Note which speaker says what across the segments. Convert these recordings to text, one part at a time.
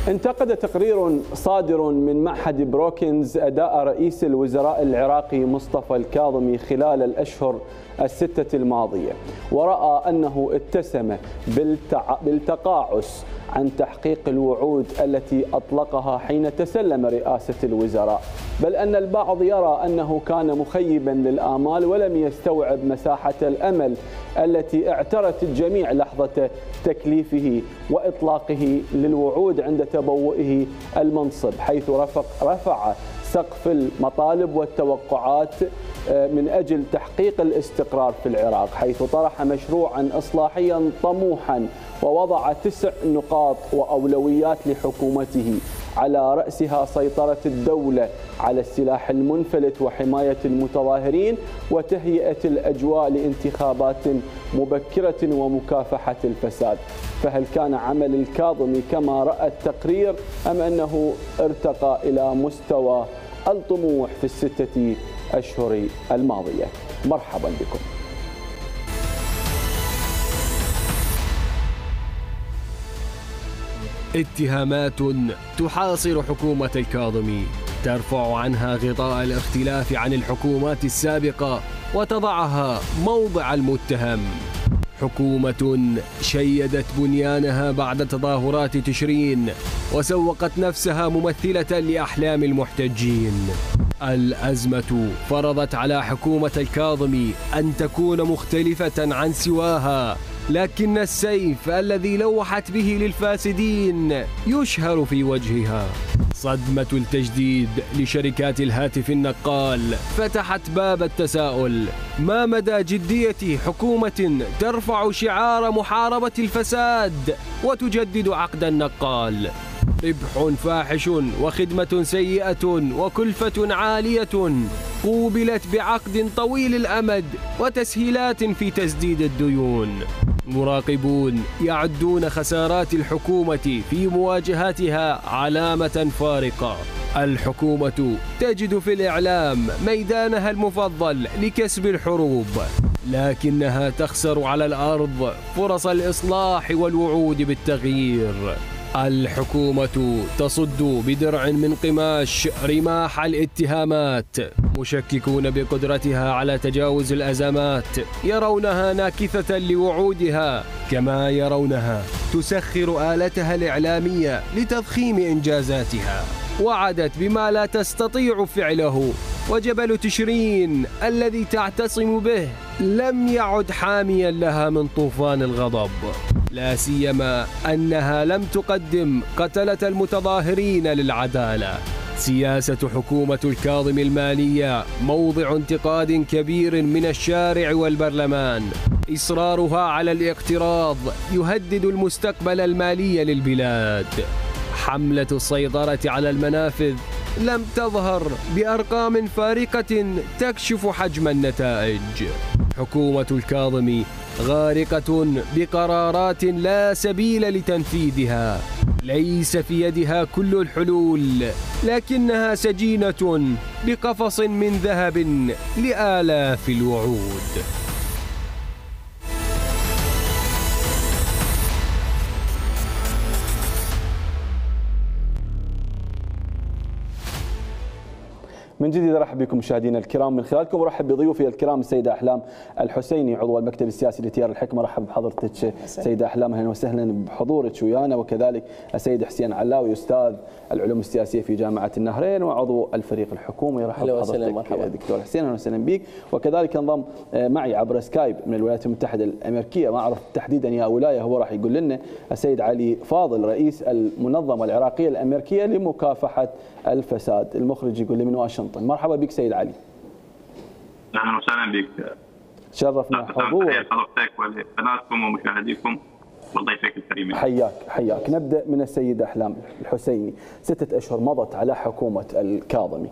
Speaker 1: انتقد تقرير صادر من معهد بروكنز أداء رئيس الوزراء العراقي مصطفى الكاظمي خلال الأشهر الستة الماضية، ورأى أنه اتسم بالتقاعس عن تحقيق الوعود التي أطلقها حين تسلم رئاسة الوزراء، بل أن البعض يرى أنه كان مخيبا للآمال ولم يستوعب مساحة الأمل التي اعترت الجميع لحظة تكليفه وإطلاقه للوعود عند تبوئه المنصب، حيث رفع سقف المطالب والتوقعات من أجل تحقيق الاستقرار في العراق، حيث طرح مشروعا إصلاحيا طموحا ووضع 9 نقاط وأولويات لحكومته، على رأسها سيطرة الدولة على السلاح المنفلت وحماية المتظاهرين وتهيئة الأجواء لانتخابات مبكرة ومكافحة الفساد. فهل كان عمل الكاظمي كما رأى التقرير أم أنه ارتقى إلى مستوى الطموح في ال6 أشهر الماضية؟ مرحبا بكم.
Speaker 2: اتهامات تحاصر حكومة الكاظمي، ترفع عنها غطاء الاختلاف عن الحكومات السابقة وتضعها موضع المتهم. حكومة شيدت بنيانها بعد تظاهرات تشرين وسوقت نفسها ممثلة لأحلام المحتجين. الأزمة فرضت على حكومة الكاظمي أن تكون مختلفة عن سواها، لكن السيف الذي لوحت به للفاسدين يشهر في وجهها. صدمة التجديد لشركات الهاتف النقال فتحت باب التساؤل: ما مدى جدية حكومة ترفع شعار محاربة الفساد وتجدد عقد النقال؟ ربح فاحش وخدمة سيئة وكلفة عالية قوبلت بعقد طويل الأمد وتسهيلات في تسديد الديون. مراقبون يعدون خسارات الحكومة في مواجهاتها علامة فارقة. الحكومة تجد في الإعلام ميدانها المفضل لكسب الحروب، لكنها تخسر على الأرض فرص الإصلاح والوعود بالتغيير. الحكومة تصد بدرع من قماش رماح الاتهامات. مشككون بقدرتها على تجاوز الأزمات يرونها ناكثة لوعودها، كما يرونها تسخر آلتها الإعلامية لتضخيم إنجازاتها. وعدت بما لا تستطيع فعله، وجبل تشرين الذي تعتصم به لم يعد حاميا لها من طوفان الغضب، لا سيما أنها لم تقدم قتلة المتظاهرين للعدالة. سياسة حكومة الكاظمي المالية موضع انتقاد كبير من الشارع والبرلمان. إصرارها على الاقتراض يهدد المستقبل المالي للبلاد. حملة السيطرة على المنافذ لم تظهر بأرقام فارقة تكشف حجم النتائج. حكومة الكاظمي غارقة بقرارات لا سبيل لتنفيذها. ليس في يدها كل الحلول، لكنها سجينة بقفص من ذهب لآلاف الوعود.
Speaker 1: من جديد ارحب بكم مشاهدينا الكرام، من خلالكم ارحب بضيوفي الكرام السيده احلام الحسيني عضو المكتب السياسي لتيار الحكمه. ارحب بحضرتك سيده احلام، اهلا وسهلا بحضورك ويانا، وكذلك السيد حسين علاوي استاذ العلوم السياسيه في جامعه النهرين وعضو الفريق الحكومي. ارحب بحضرتك دكتور حسين، اهلا وسهلا بك. وكذلك انضم معي عبر سكايب من الولايات المتحده الامريكيه، ما اعرف تحديدا يا ولايه هو راح يقول لنا، السيد علي فاضل رئيس المنظمه العراقيه الامريكيه لمكافحه الفساد. المخرج يقول لي من واشنطن. مرحبا بك سيد علي.
Speaker 3: اهلا وسهلا بك.
Speaker 1: شرفنا حضورك.
Speaker 3: حضرتك ولقناتكم ومشاهديكم وضيفك الكريمين.
Speaker 1: حياك. نبدا من السيده احلام الحسيني. 6 أشهر مضت على حكومه الكاظمي.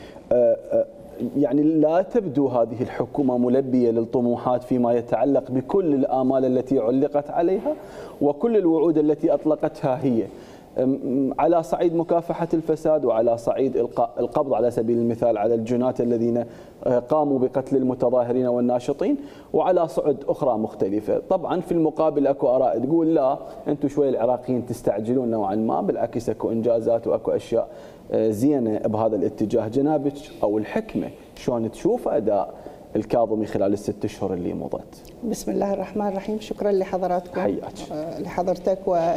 Speaker 1: يعني لا تبدو هذه الحكومه ملبيه للطموحات فيما يتعلق بكل الآمال التي علقت عليها وكل الوعود التي اطلقتها هي. على صعيد مكافحة الفساد وعلى صعيد إلقاء القبض على سبيل المثال على الجنات الذين قاموا بقتل المتظاهرين والناشطين، وعلى صعد أخرى مختلفة. طبعا في المقابل أكو آراء تقول لا أنتم شوي العراقيين تستعجلون نوعا ما، بالعكس أكو إنجازات وأكو أشياء زينة بهذا الاتجاه. جنابك أو الحكمة شلون تشوف أداء الكاظمي خلال ال6 أشهر اللي مضت؟
Speaker 4: بسم الله الرحمن الرحيم. شكرا لحضراتكم،
Speaker 1: حياك،
Speaker 4: لحضرتك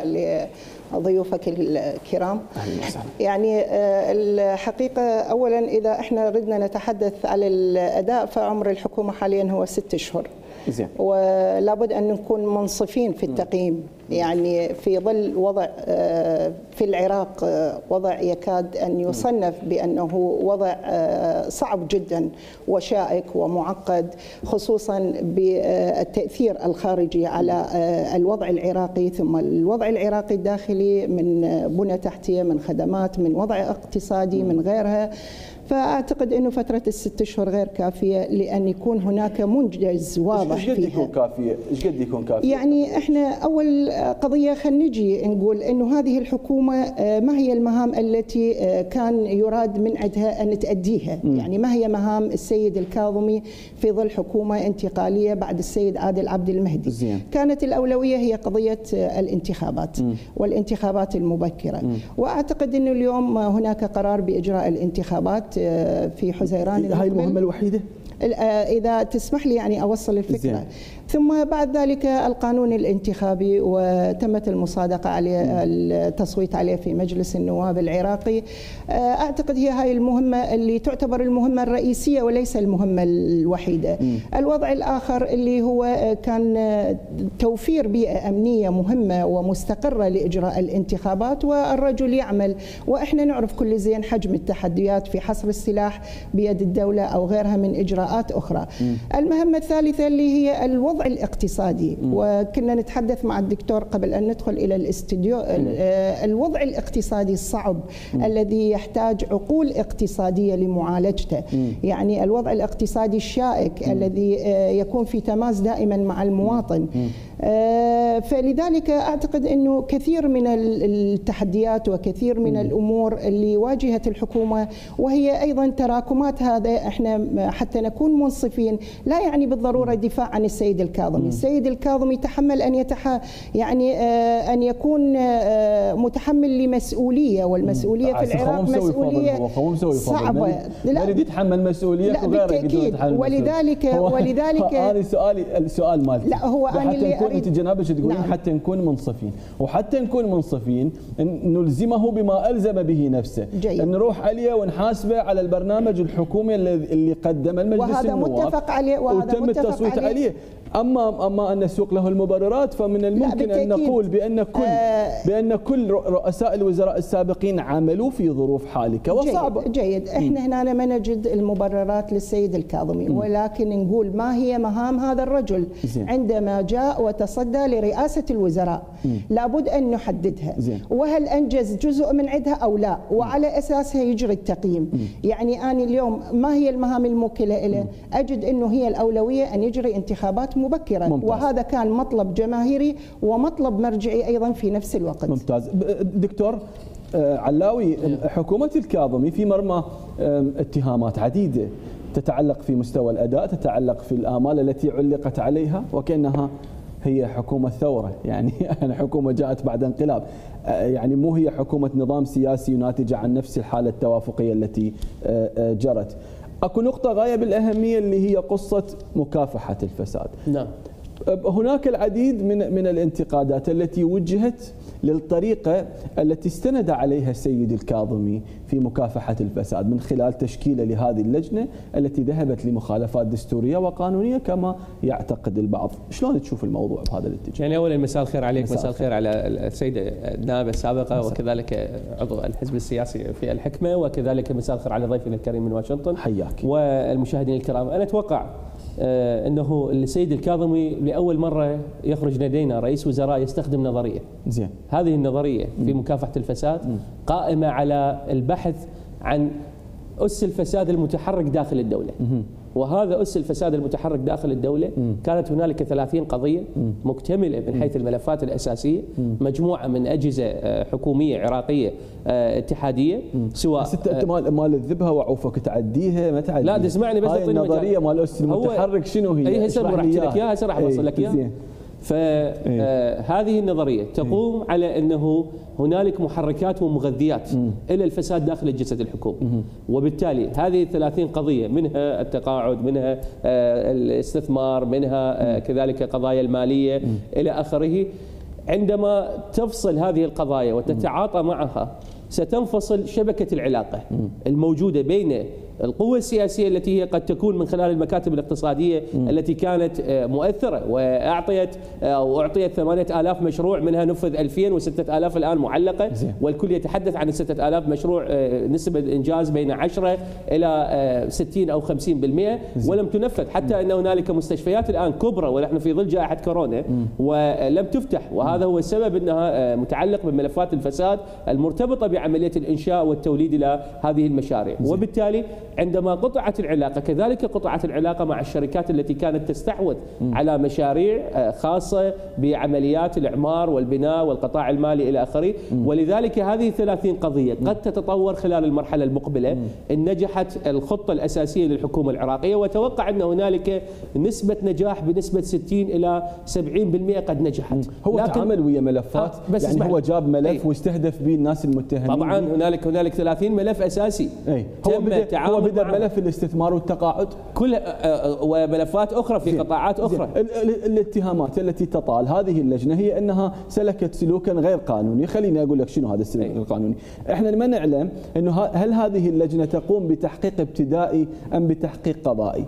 Speaker 4: ولضيوفك الكرام.
Speaker 1: أهلا وسهلا.
Speaker 4: يعني الحقيقة أولا إذا احنا ردنا نتحدث على الأداء فعمر الحكومة حاليا هو 6 أشهر.
Speaker 1: زين.
Speaker 4: ولا بد أن نكون منصفين في التقييم، يعني في ظل وضع في العراق وضع يكاد أن يصنف بأنه وضع صعب جدا وشائك ومعقد، خصوصا بالتأثير الخارجي على الوضع العراقي، ثم الوضع العراقي الداخلي من بنى تحتية، من خدمات، من وضع اقتصادي، من غيرها. فأعتقد أنه فترة ال6 أشهر غير كافية لأن يكون هناك منجز واضح فيها.
Speaker 1: ايش قد يكون كافية؟ ايش قد يكون كافية؟
Speaker 4: يعني احنا أول قضية خلينا نجي نقول أنه هذه الحكومة ما هي المهام التي كان يراد من عندها أن تأديها، يعني ما هي مهام السيد الكاظمي في ظل حكومة انتقالية بعد السيد عادل عبد المهدي.
Speaker 1: زين.
Speaker 4: كانت الأولوية هي قضية الانتخابات والانتخابات المبكرة، وأعتقد أنه اليوم هناك قرار بإجراء الانتخابات في حزيران.
Speaker 1: هاي المهمة الوحيدة؟
Speaker 4: إذا تسمح لي يعني أوصل الفكرة.
Speaker 1: زين.
Speaker 4: ثم بعد ذلك القانون الانتخابي وتمت المصادقة عليه، التصويت عليه في مجلس النواب العراقي. أعتقد هي هاي المهمة اللي تعتبر المهمة الرئيسية وليس المهمة الوحيدة. الوضع الآخر اللي هو كان توفير بيئة أمنية مهمة ومستقرة لإجراء الانتخابات، والرجل يعمل، وإحنا نعرف كل زين حجم التحديات في حصر السلاح بيد الدولة أو غيرها من إجراءات أخرى. المهمة الثالثة اللي هي الوضع الاقتصادي، وكنا نتحدث مع الدكتور قبل أن ندخل إلى الاستديو. الوضع الاقتصادي الصعب الذي يحتاج عقول اقتصادية لمعالجته، يعني الوضع الاقتصادي الشائك الذي يكون في تماس دائما مع المواطن. فلذلك أعتقد أنه كثير من التحديات وكثير من الأمور اللي واجهت الحكومة، وهي أيضا تراكمات هذا، احنا حتى نكون منصفين لا يعني بالضرورة دفاع عن السيد الكاظمي. السيد الكاظمي تحمل أن يعني أن يكون متحمل لمسؤولية، والمسؤولية في العراق مسؤولية صعبة.
Speaker 1: لا يريد يتحمل مسؤولية
Speaker 4: بالتأكيد. ولذلك
Speaker 1: هذا السؤال مالتي.
Speaker 4: لا هو أنا اللي
Speaker 1: أريد انت جنابك تقولين نعم. حتى نكون منصفين، وحتى نكون منصفين نلزمه بما ألزم به نفسه.
Speaker 4: جيد.
Speaker 1: نروح عليه ونحاسبه على البرنامج الحكومي اللي قدم المجلس النواب،
Speaker 4: وهذا متفق عليه
Speaker 1: وتم التصويت عليه. أما أن نسوق له المبررات فمن الممكن أن نقول بأن كل رؤساء الوزراء السابقين عملوا في ظروف حالكة وصعبة.
Speaker 4: جيد. احنا هنا ما نجد المبررات للسيد الكاظمي، ولكن نقول ما هي مهام هذا الرجل عندما جاء وتصدى لرئاسة الوزراء. لابد أن نحددها، وهل أنجز جزء من عندها أو لا، وعلى أساسها يجري التقييم. يعني أنا اليوم ما هي المهام الموكلة إليه؟ أجد أنه هي الأولوية أن يجري انتخابات مبكرة. ممتاز. وهذا كان مطلب جماهيري ومطلب مرجعي أيضا في نفس الوقت.
Speaker 1: ممتاز. دكتور علاوي، حكومة الكاظمي في مرمى اتهامات عديدة تتعلق في مستوى الأداء، تتعلق في الآمال التي علقت عليها وكأنها هي حكومة ثورة، يعني حكومة جاءت بعد انقلاب، يعني مو هي حكومة نظام سياسي ناتجة عن نفس الحالة التوافقية التي جرت. أكو نقطة غاية بالأهمية اللي هي قصة مكافحة الفساد.
Speaker 5: نعم.
Speaker 1: هناك العديد من الانتقادات التي وجهت للطريقة التي استند عليها السيد الكاظمي في مكافحة الفساد من خلال تشكيله لهذه اللجنة التي ذهبت لمخالفات دستورية وقانونية كما يعتقد البعض. شلون تشوف الموضوع بهذا الاتجاه؟
Speaker 5: يعني أولا مساء الخير عليك، مساء الخير على السيدة النائبة السابقة وكذلك عضو الحزب السياسي في الحكمة، وكذلك مساء الخير على ضيفنا الكريم من واشنطن.
Speaker 1: حياك.
Speaker 5: والمشاهدين الكرام، أنا أتوقع أنه السيد الكاظمي لأول مرة يخرج لدينا رئيس وزراء يستخدم نظرية.
Speaker 1: زين.
Speaker 5: هذه النظرية في مكافحة الفساد قائمة على البحث عن أس الفساد المتحرك داخل الدولة. وهذا أس الفساد المتحرك داخل الدولة. كانت هنالك 30 قضية مكتملة من حيث الملفات الأساسية، مجموعة من أجهزة حكومية عراقية اتحادية، سواء
Speaker 1: بس انت مال الذبها وعوفك تعديها ما تعديها.
Speaker 5: لا تسمعني بس.
Speaker 1: هاي النظريه مال الأس المتحرك شنو هي؟
Speaker 5: اي هسه راح احكي لك اياها، هسه راح اوصل لك اياها. فهذه النظرية تقوم على أنه هنالك محركات ومغذيات إلى الفساد داخل الجسد الحكومي، وبالتالي هذه 30 قضية منها التقاعد، منها الاستثمار، منها كذلك قضايا المالية إلى آخره. عندما تفصل هذه القضايا وتتعاطى معها ستنفصل شبكة العلاقة الموجودة بين القوة السياسية التي هي قد تكون من خلال المكاتب الاقتصادية التي كانت مؤثرة وأعطيت 8,000 مشروع، منها نفذ 2000 و6,000 الآن معلقة، والكل يتحدث عن 6,000 مشروع نسبة إنجاز بين 10 إلى 60 أو 50%، ولم تنفذ. حتى أن هنالك مستشفيات الآن كبرى ونحن في ظل جائحة كورونا ولم تفتح، وهذا هو السبب أنها متعلق بملفات الفساد المرتبطة بعملية الإنشاء والتوليد إلى هذه المشاريع. وبالتالي عندما قطعت العلاقة كذلك قطعت العلاقة مع الشركات التي كانت تستحوذ على مشاريع خاصة بعمليات الإعمار والبناء والقطاع المالي إلى آخره. ولذلك هذه 30 قضية قد تتطور خلال المرحلة المقبلة إن نجحت الخطة الأساسية للحكومة العراقية، وتوقع أن هنالك نسبة نجاح بنسبة 60 إلى 70% قد نجحت.
Speaker 1: هو تعامل ويا ملفات يعني هو جاب ملف واستهدف به الناس المتهمين.
Speaker 5: طبعا هنالك 30 ملف أساسي.
Speaker 1: هو بدأ ملف الاستثمار والتقاعد
Speaker 5: كل وملفات أخرى في قطاعات أخرى.
Speaker 1: الاتهامات التي تطال هذه اللجنة هي أنها سلكت سلوكا غير قانوني. خليني أقول لك شنو هذا السلوك غير قانوني. احنا ما نعلم أنه هل هذه اللجنة تقوم بتحقيق ابتدائي أم بتحقيق قضائي؟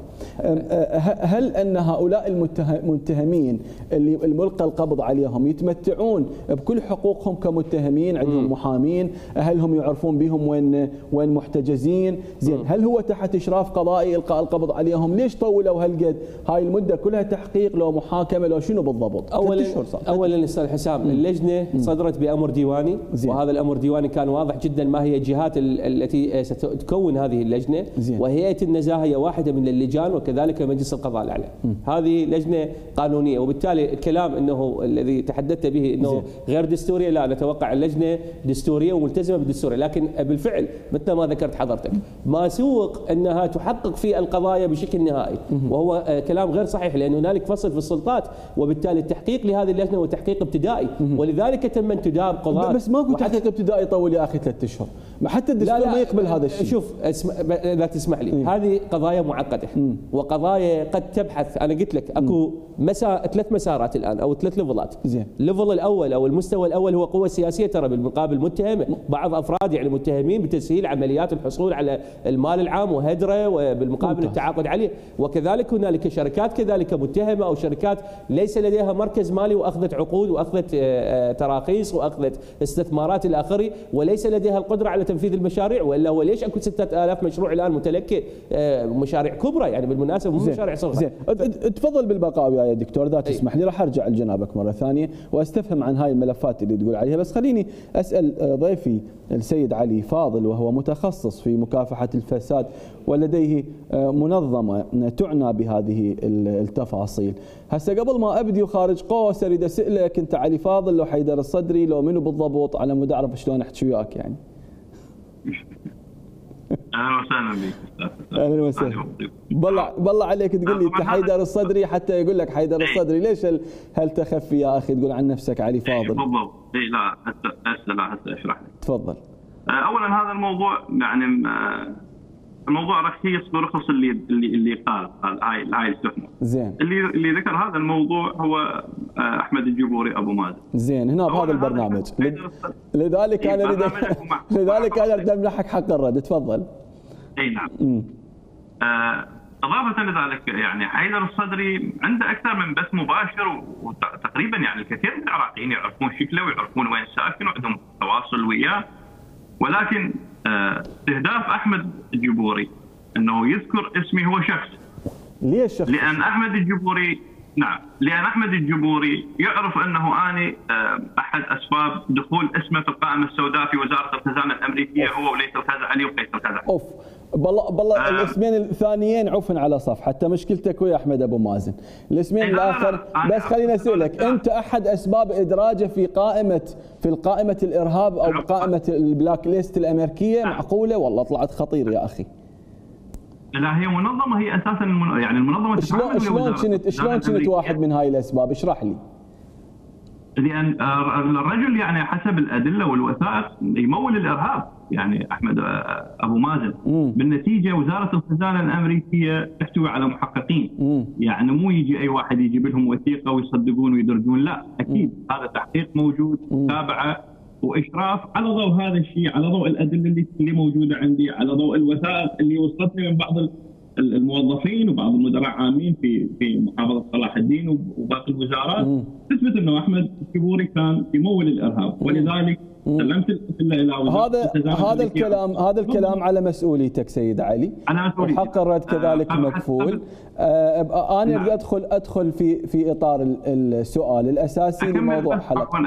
Speaker 1: هل أن هؤلاء المتهمين اللي ملقى القبض عليهم يتمتعون بكل حقوقهم كمتهمين؟ عندهم محامين؟ هل هم يعرفون بهم وين محتجزين؟ زين، هل هو تحت إشراف قضائي إلقاء القبض عليهم؟ ليش طولوا هالقد؟ هاي المدة كلها تحقيق لو محاكمة لو شنو بالضبط؟
Speaker 5: أولا أستاذ حسام، اللجنة صدرت بأمر ديواني، وهذا الأمر الديواني كان واضح جدا ما هي الجهات التي ستكون هذه اللجنة. وهيئة النزاهة هي واحدة من اللجان، وكذلك مجلس القضاء الأعلى. هذه لجنة قانونية، وبالتالي الكلام أنه الذي تحدثت به أنه غير دستورية، لا، نتوقع اللجنة دستورية وملتزمة بالدستور، لكن بالفعل مثل ما ذكرت حضرتك ما سوق أنها تحقق في القضايا بشكل نهائي، وهو كلام غير صحيح، لأن هنالك فصل في السلطات، وبالتالي التحقيق لهذه اللجنة هو تحقيق ابتدائي، ولذلك تم انتداب قضاة.
Speaker 1: بس ماكو تحقيق ابتدائي طول يا أخي 3 أشهر، ما حتى الدستور ما يقبل هذا الشيء.
Speaker 5: شوف لا تسمح لي، هذه قضايا معقدة وقضايا قد تبحث. أنا قلت لك أكو 3 مسارات الآن أو 3 ليفلات. الليفل الأول أو المستوى الأول هو قوة سياسية ترى بالمقابل متهم بعض أفراد يعني متهمين بتسهيل عمليات الحصول على المال العام وهدره، وبالمقابل التعاقد عليه. وكذلك هنالك شركات كذلك متهمة أو شركات ليس لديها مركز مالي وأخذت عقود وأخذت تراخيص وأخذت استثمارات إلى آخره، وليس لديها القدرة على تنفيذ المشاريع. وإلا هو ليش أكو 6,000 مشروع الآن متلكئ، مشاريع كبرى يعني بالمناسبة مو مشاريع صغيرة.
Speaker 1: تفضل بالبقاء يا دكتور، إذا تسمح لي راح أرجع لجنابك مرة ثانية واستفهم عن هاي الملفات اللي تقول عليها. بس خليني أسأل ضيفي السيد علي فاضل، وهو متخصص في مكافحة الفساد ولديه منظمة تعنى بهذه التفاصيل. هسه قبل ما أبدي وخارج قوس أريد أسألك أنت علي فاضل لو حيدر الصدري لو منو بالضبط، على مود أعرف شلون أحكي وياك يعني.
Speaker 3: اهلا وسهلا بك استاذ.
Speaker 1: اهلا وسهلا. بالله عليك تقول لي انت حيدر الصدري حتى يقول لك حيدر الصدري، ليش هل تخفي يا اخي تقول عن نفسك علي فاضل؟
Speaker 3: بالضبط. لا حتى اشرح لك.
Speaker 1: تفضل.
Speaker 3: اولا هذا الموضوع يعني الموضوع رخيص برخص اللي قال هاي التهمه.
Speaker 1: زين.
Speaker 3: اللي ذكر هذا الموضوع هو احمد الجبوري ابو مازن.
Speaker 1: زين، هنا بهذا البرنامج. لذلك انا اريد امنحك حق الرد، تفضل.
Speaker 3: اي نعم. اضافه لذلك يعني حيدر الصدري عنده اكثر من بث مباشر، وتقريبا يعني الكثير من العراقيين يعرفون شكله ويعرفون وين ساكن وعندهم تواصل وياه، ولكن استهداف احمد الجبوري انه يذكر اسمي هو شخص.
Speaker 1: ليش شخص؟
Speaker 3: لان احمد الجبوري يعرف انه اني احد اسباب دخول اسمه في القائمه السوداء في وزاره الخزانه الامريكيه، هو وليث الخزعلي وقيس الخزعلي.
Speaker 1: بالله الاسمين الثانيين عفوا على صف، حتى مشكلتك ويا احمد ابو مازن. الاسمين الاخر بس خليني اسالك، انت احد اسباب ادراجه في قائمه الارهاب او قائمه البلاك ليست الامريكيه؟ معقوله؟ والله طلعت خطير يا اخي.
Speaker 3: لا هي منظمه، هي اساسا يعني المنظمه
Speaker 1: شلون كنت واحد من هاي الاسباب؟ اشرح لي.
Speaker 3: لان الرجل يعني حسب الادله والوثائق يمول الارهاب يعني احمد ابو مازن. بالنتيجه وزاره الخزانه الامريكيه تحتوي على محققين، يعني مو يجي اي واحد يجيب لهم وثيقه ويصدقون ويدرجون، لا اكيد هذا تحقيق موجود، متابعه واشراف على ضوء هذا الشيء، على ضوء الادله اللي موجوده عندي، على ضوء الوثائق اللي وصلتني من بعض الموظفين وبعض المدراء عامين في محافظه صلاح الدين وباقي الوزارات تثبت انه احمد الكبوري كان يمول الارهاب، ولذلك سلمت الى هذا الكلام على مسؤوليتك سيد علي، وحق الرد كذلك مكفول. انا اريد ادخل في اطار السؤال الاساسي لموضوع الحلقه.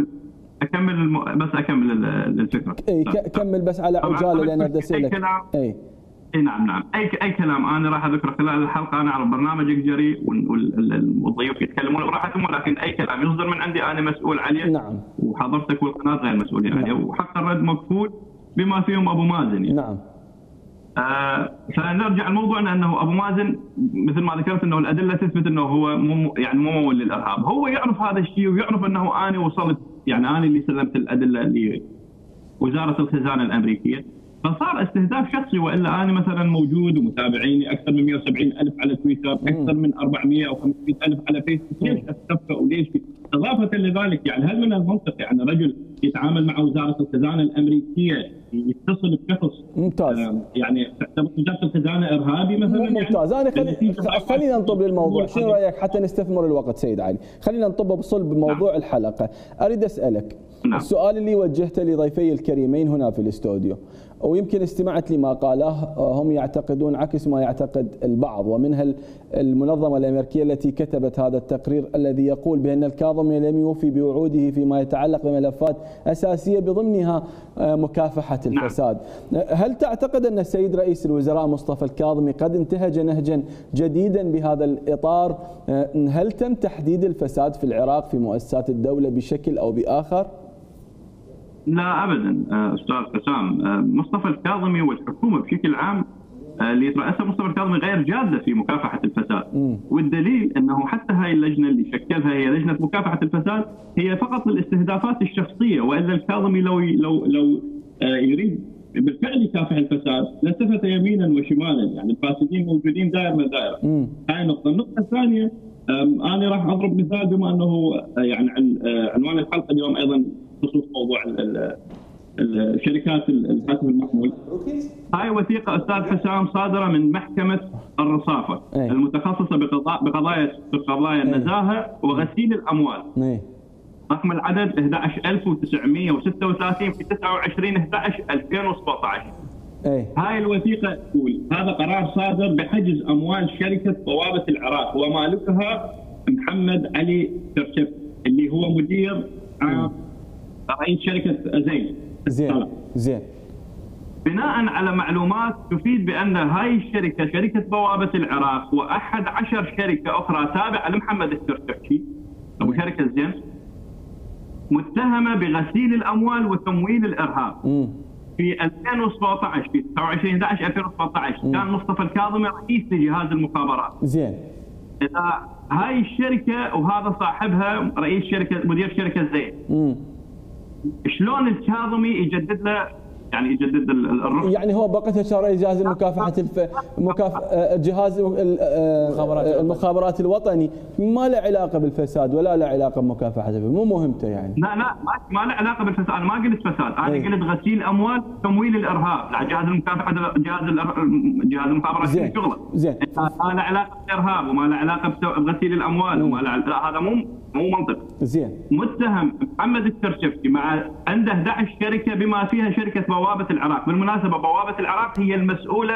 Speaker 3: اكمل الفكره.
Speaker 1: كمل بس على عجاله لان بدي اسالك.
Speaker 3: نعم اي كلام انا راح اذكره خلال الحلقه، انا على برنامجك جري والضيوف يتكلمون براحتهم، ولكن اي كلام يصدر من عندي انا مسؤول عليه.
Speaker 1: نعم.
Speaker 3: وحضرتك والقناه غير مسؤولين عليه، وحق الرد مكفول بما فيهم ابو مازن.
Speaker 1: نعم.
Speaker 3: فنرجع لموضوعنا انه ابو مازن مثل ما ذكرت انه الادله تثبت انه هو مو ممول للارهاب، هو يعرف هذا الشيء ويعرف انه انا وصلت، يعني انا اللي سلمت الادله لوزاره الخزانه الامريكيه، فصار استهداف شخصي، والا انا مثلا موجود ومتابعيني اكثر من 170,000 على تويتر، اكثر من 400 او 500,000 على فيسبوك، ليش استفق وليش؟ اضافه لذلك يعني هل من المنطق يعني رجل يتعامل مع وزاره الخزانه الامريكيه يتصل بشخص
Speaker 1: ممتاز
Speaker 3: يعني وزاره الخزانه ارهابي مثلا؟
Speaker 1: ممتاز. انا خلينا نطب للموضوع، شنو رايك حتى نستثمر الوقت سيد علي؟ خلينا نطب بصلب موضوع الحلقه. اريد اسالك السؤال اللي وجهته لضيفي الكريمين هنا في الاستوديو، ويمكن استمعت لما قاله، هم يعتقدون عكس ما يعتقد البعض، ومنها المنظمة الأمريكية التي كتبت هذا التقرير الذي يقول بأن الكاظمي لم يوفي بوعوده فيما يتعلق بملفات أساسية بضمنها مكافحة الفساد. هل تعتقد أن السيد رئيس الوزراء مصطفى الكاظمي قد انتهج نهجا جديدا بهذا الإطار؟ هل تم تحديد الفساد في العراق في مؤسسات الدولة بشكل أو بآخر؟
Speaker 3: لا ابدا استاذ حسام، مصطفى الكاظمي والحكومه بشكل عام اللي يترأسها مصطفى الكاظمي غير جاده في مكافحه الفساد، والدليل انه حتى هاي اللجنه اللي شكلها هي لجنه مكافحه الفساد هي فقط للاستهدافات الشخصيه، والا الكاظمي لو يريد بالفعل يكافح الفساد لالتفت يمينا وشمالا، يعني الفاسدين موجودين دائره دائره. هاي نقطه. النقطه الثانيه انا راح اضرب مثال بما انه يعني عنوان الحلقه اليوم ايضا بخصوص موضوع الشركات الهاتف المحمول. هاي وثيقه استاذ حسام صادره من محكمه الرصافه المتخصصه بقضايا النزاهه وغسيل الاموال. رقم العدد 11936 في 29/11/2017. هاي الوثيقه تقول هذا قرار صادر بحجز اموال شركه بوابه العراق ومالكها محمد علي ترشف اللي هو مدير عام رئيس شركه زين. بناء على معلومات تفيد بان هاي الشركه شركه بوابه العراق و11 شركه اخرى تابعه لمحمد الترشفي ابو شركه زين متهمه بغسيل الاموال وتمويل الارهاب. في 2017 في 29/11/2017 كان مصطفى الكاظمي رئيس لجهاز المخابرات. زين. اذا هاي الشركه وهذا صاحبها رئيس شركه مدير شركه زين. شلون الكاظمي يجدد له يعني يجدد الرخصه؟ يعني هو بقته شرعي جهاز مكافحه جهاز المخابرات الوطني، ما له علاقه بالفساد ولا له علاقه بمكافحته، مو مهمته يعني. لا ما له علاقه بالفساد، انا ما قلت فساد، انا قلت غسيل اموال تمويل الارهاب، لا جهاز المكافحه جهاز المخابرات شغله. زين. ما له علاقه بالارهاب وما له علاقه بغسيل الاموال وما له، لا هذا مو منطق. زين. متهم محمد الترشفي مع عنده 11 شركه بما فيها شركه بوابه العراق. بالمناسبه بوابه العراق هي المسؤوله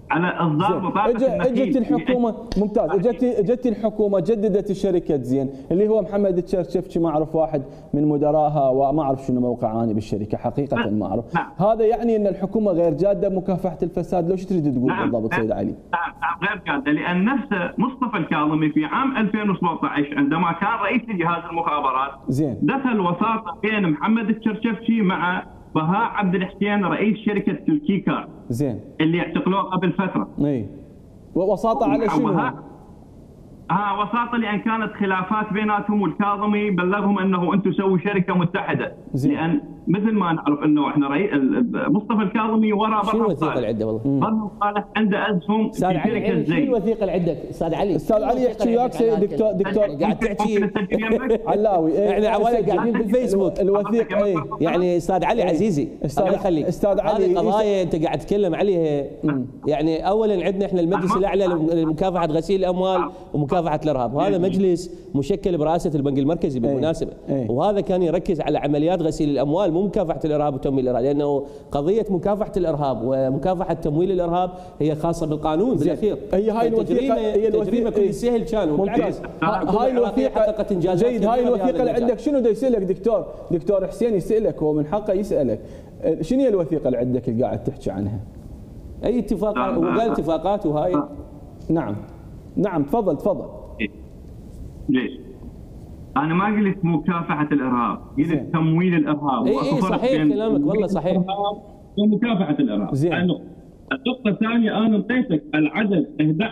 Speaker 3: على اصدار بطاقه
Speaker 1: اجت الحكومه ممتاز، اجت الحكومه جددت الشركه زين اللي هو محمد التشرشفشي، ما اعرف واحد من مدرائها وما اعرف شنو موقع اني بالشركه حقيقه ما اعرف. هذا يعني ان الحكومه غير جاده بمكافحه الفساد، لو شو تريد تقول بالضبط سيد علي؟
Speaker 3: نعم غير جاده، لان نفسه مصطفى الكاظمي في عام 2017 عندما كان رئيس جهاز المخابرات
Speaker 1: زين
Speaker 3: دخل وساطه بين محمد التشرشفشي مع بهاء عبد الحسين رئيس شركه الكيكار
Speaker 1: زين
Speaker 3: اللي اعتقلوه قبل فتره.
Speaker 1: اي وساطه على شنو؟
Speaker 3: وساطه لان كانت خلافات بيناتهم، والكاظمي بلغهم انه انتم سووا شركه متحده.
Speaker 1: زين.
Speaker 3: لان مثل ما نعرف انه احنا مصطفى الكاظمي وراء
Speaker 5: شنو الوثيقه اللي عنده والله؟
Speaker 3: برهم صالح عنده اسهم في شركه زين.
Speaker 5: شنو الوثيقه اللي عندك استاذ علي؟
Speaker 1: استاذ علي يحكي وياك دكتور
Speaker 5: قاعد تحكي
Speaker 1: علاوي.
Speaker 5: احنا عوالق قاعدين بالفيسبوك
Speaker 1: الوثيقه
Speaker 5: يعني استاذ علي عزيزي الله يخليك،
Speaker 1: استاذ علي
Speaker 5: هذه قضايا انت قاعد تتكلم عليها. يعني اولا عندنا احنا المجلس الاعلى لمكافحه غسيل الاموال ومكافحه الارهاب، وهذا مجلس مشكل برئاسه البنك المركزي بالمناسبه، وهذا كان يركز على عمليات غسيل الاموال مو مكافحه الارهاب وتمويل الارهاب، لانه قضيه مكافحه الارهاب ومكافحه تمويل الارهاب هي خاصه بالقانون بالاخير.
Speaker 1: هي هاي الوثيقه هي
Speaker 5: تجريمه كل سهل كان
Speaker 1: ممتاز. هاي الوثيقه حققت انجازات جيد. هاي الوثيقه اللي عندك شنو دا يسالك دكتور حسين يسالك، هو من حقه يسالك شنو هي الوثيقه اللي عندك اللي قاعد تحكي عنها؟
Speaker 5: اي اتفاقات؟ وقال اتفاقات وهاي.
Speaker 1: نعم تفضل.
Speaker 3: ليش؟ انا ما قلت مكافحه الارهاب، قلت تمويل الارهاب.
Speaker 5: اي صحيح كلامك والله صحيح.
Speaker 3: ومكافحه الارهاب.
Speaker 1: زين.
Speaker 3: النقطة الثانية أنا انطيتك العدد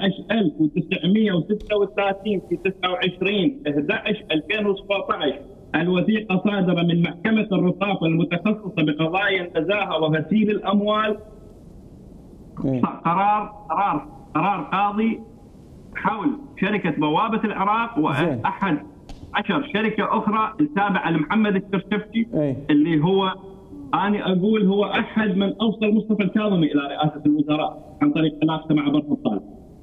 Speaker 3: 11936 في 29/11/2017 الوثيقة صادرة من محكمة الرصافة المتخصصة بقضايا النزاهة وغسيل الأموال. قرار قاضي حول شركة بوابة العراق وأحد 10 شركة أخرى التابعة لمحمد التشرشفشي اللي هو أنا أقول هو أحد من أوصل مصطفى الكاظمي إلى رئاسة الوزراء عن طريق علاقته مع برهم صالح.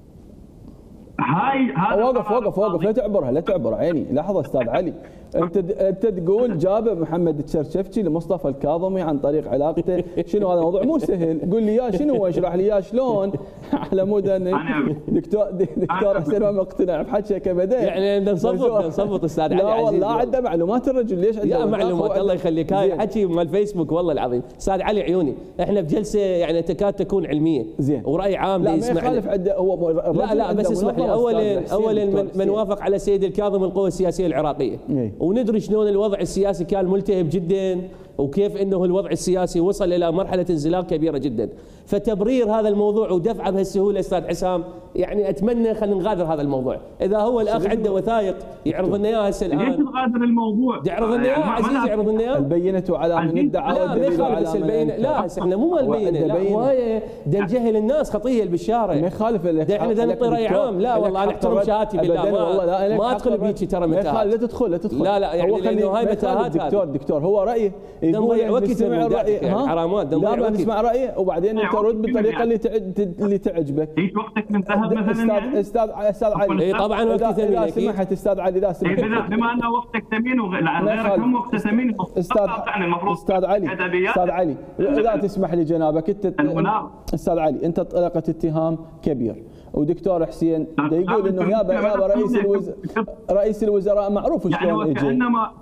Speaker 1: هذا وقف لا تعبرها عيني. لحظة أستاذ علي، أنت تقول جاب محمد التشرشفشي لمصطفى الكاظمي عن طريق علاقته، شنو هذا الموضوع مو سهل، قول لي إياه شنو، اشرح لي إياه شلون على مود أن دكتور حسين ما مقتنع بحكيك أبدا.
Speaker 5: يعني نصفط أستاذ علي.
Speaker 1: لا والله عنده معلومات الرجل، ليش عنده
Speaker 5: يا معلومات الله يخليك، هاي حكي مال فيسبوك والله العظيم. أستاذ علي عيوني، احنا بجلسة يعني تكاد تكون علمية
Speaker 1: زين
Speaker 5: ورأي عام
Speaker 1: لا ما يخالف عنده هو.
Speaker 5: لا بس اسمح لي، اولا من وافق على السيد الكاظم القوى السياسيه العراقيه، وندري شلون الوضع السياسي كان ملتهب جدا، وكيف انه الوضع السياسي وصل الى مرحله انزلاق كبيره جدا. فتبرير هذا الموضوع ودفعه بهالسهوله استاذ حسام، يعني اتمنى خلينا نغادر هذا الموضوع. اذا هو الاخ عنده وثائق يعرض لنا اياها هسه الان.
Speaker 3: ليش نغادر الموضوع؟
Speaker 5: يعرض لنا اياها عزيزي، يعرض لنا اياها.
Speaker 1: البينه على من ادعى.
Speaker 5: لا ما يخالف البينه، لا احنا مو مال البينه، لا وهي نجهل الناس خطيه بالبشاره.
Speaker 1: ما يخالف
Speaker 5: احنا نعطي راي عام. لا والله انا احترم شهادتي بالله، ما ادخل بيجي ترى متاهات.
Speaker 1: لا تدخل
Speaker 5: لا يعني لانه هاي متاهات.
Speaker 1: دكتور هو رايه
Speaker 5: نضيع وقت يعني حرامات،
Speaker 1: لا ما نسمع رايه وبعدين انت رد بالطريقه اللي تعجبك.
Speaker 3: هيك وقتك من ذهب مثلا.
Speaker 1: استاذ علي.
Speaker 5: اي طبعا وقتي ثمين.
Speaker 1: اذا سمحت استاذ علي، اذا سمحت
Speaker 3: بما انه وقتك ثمين وغيرك هم وقته ثمين.
Speaker 1: استاذ علي اذا تسمح لي جنابك، انت استاذ علي انت طلقت اتهام كبير، ودكتور حسين يقول انه يابا رئيس الوزراء معروف شلون يجي.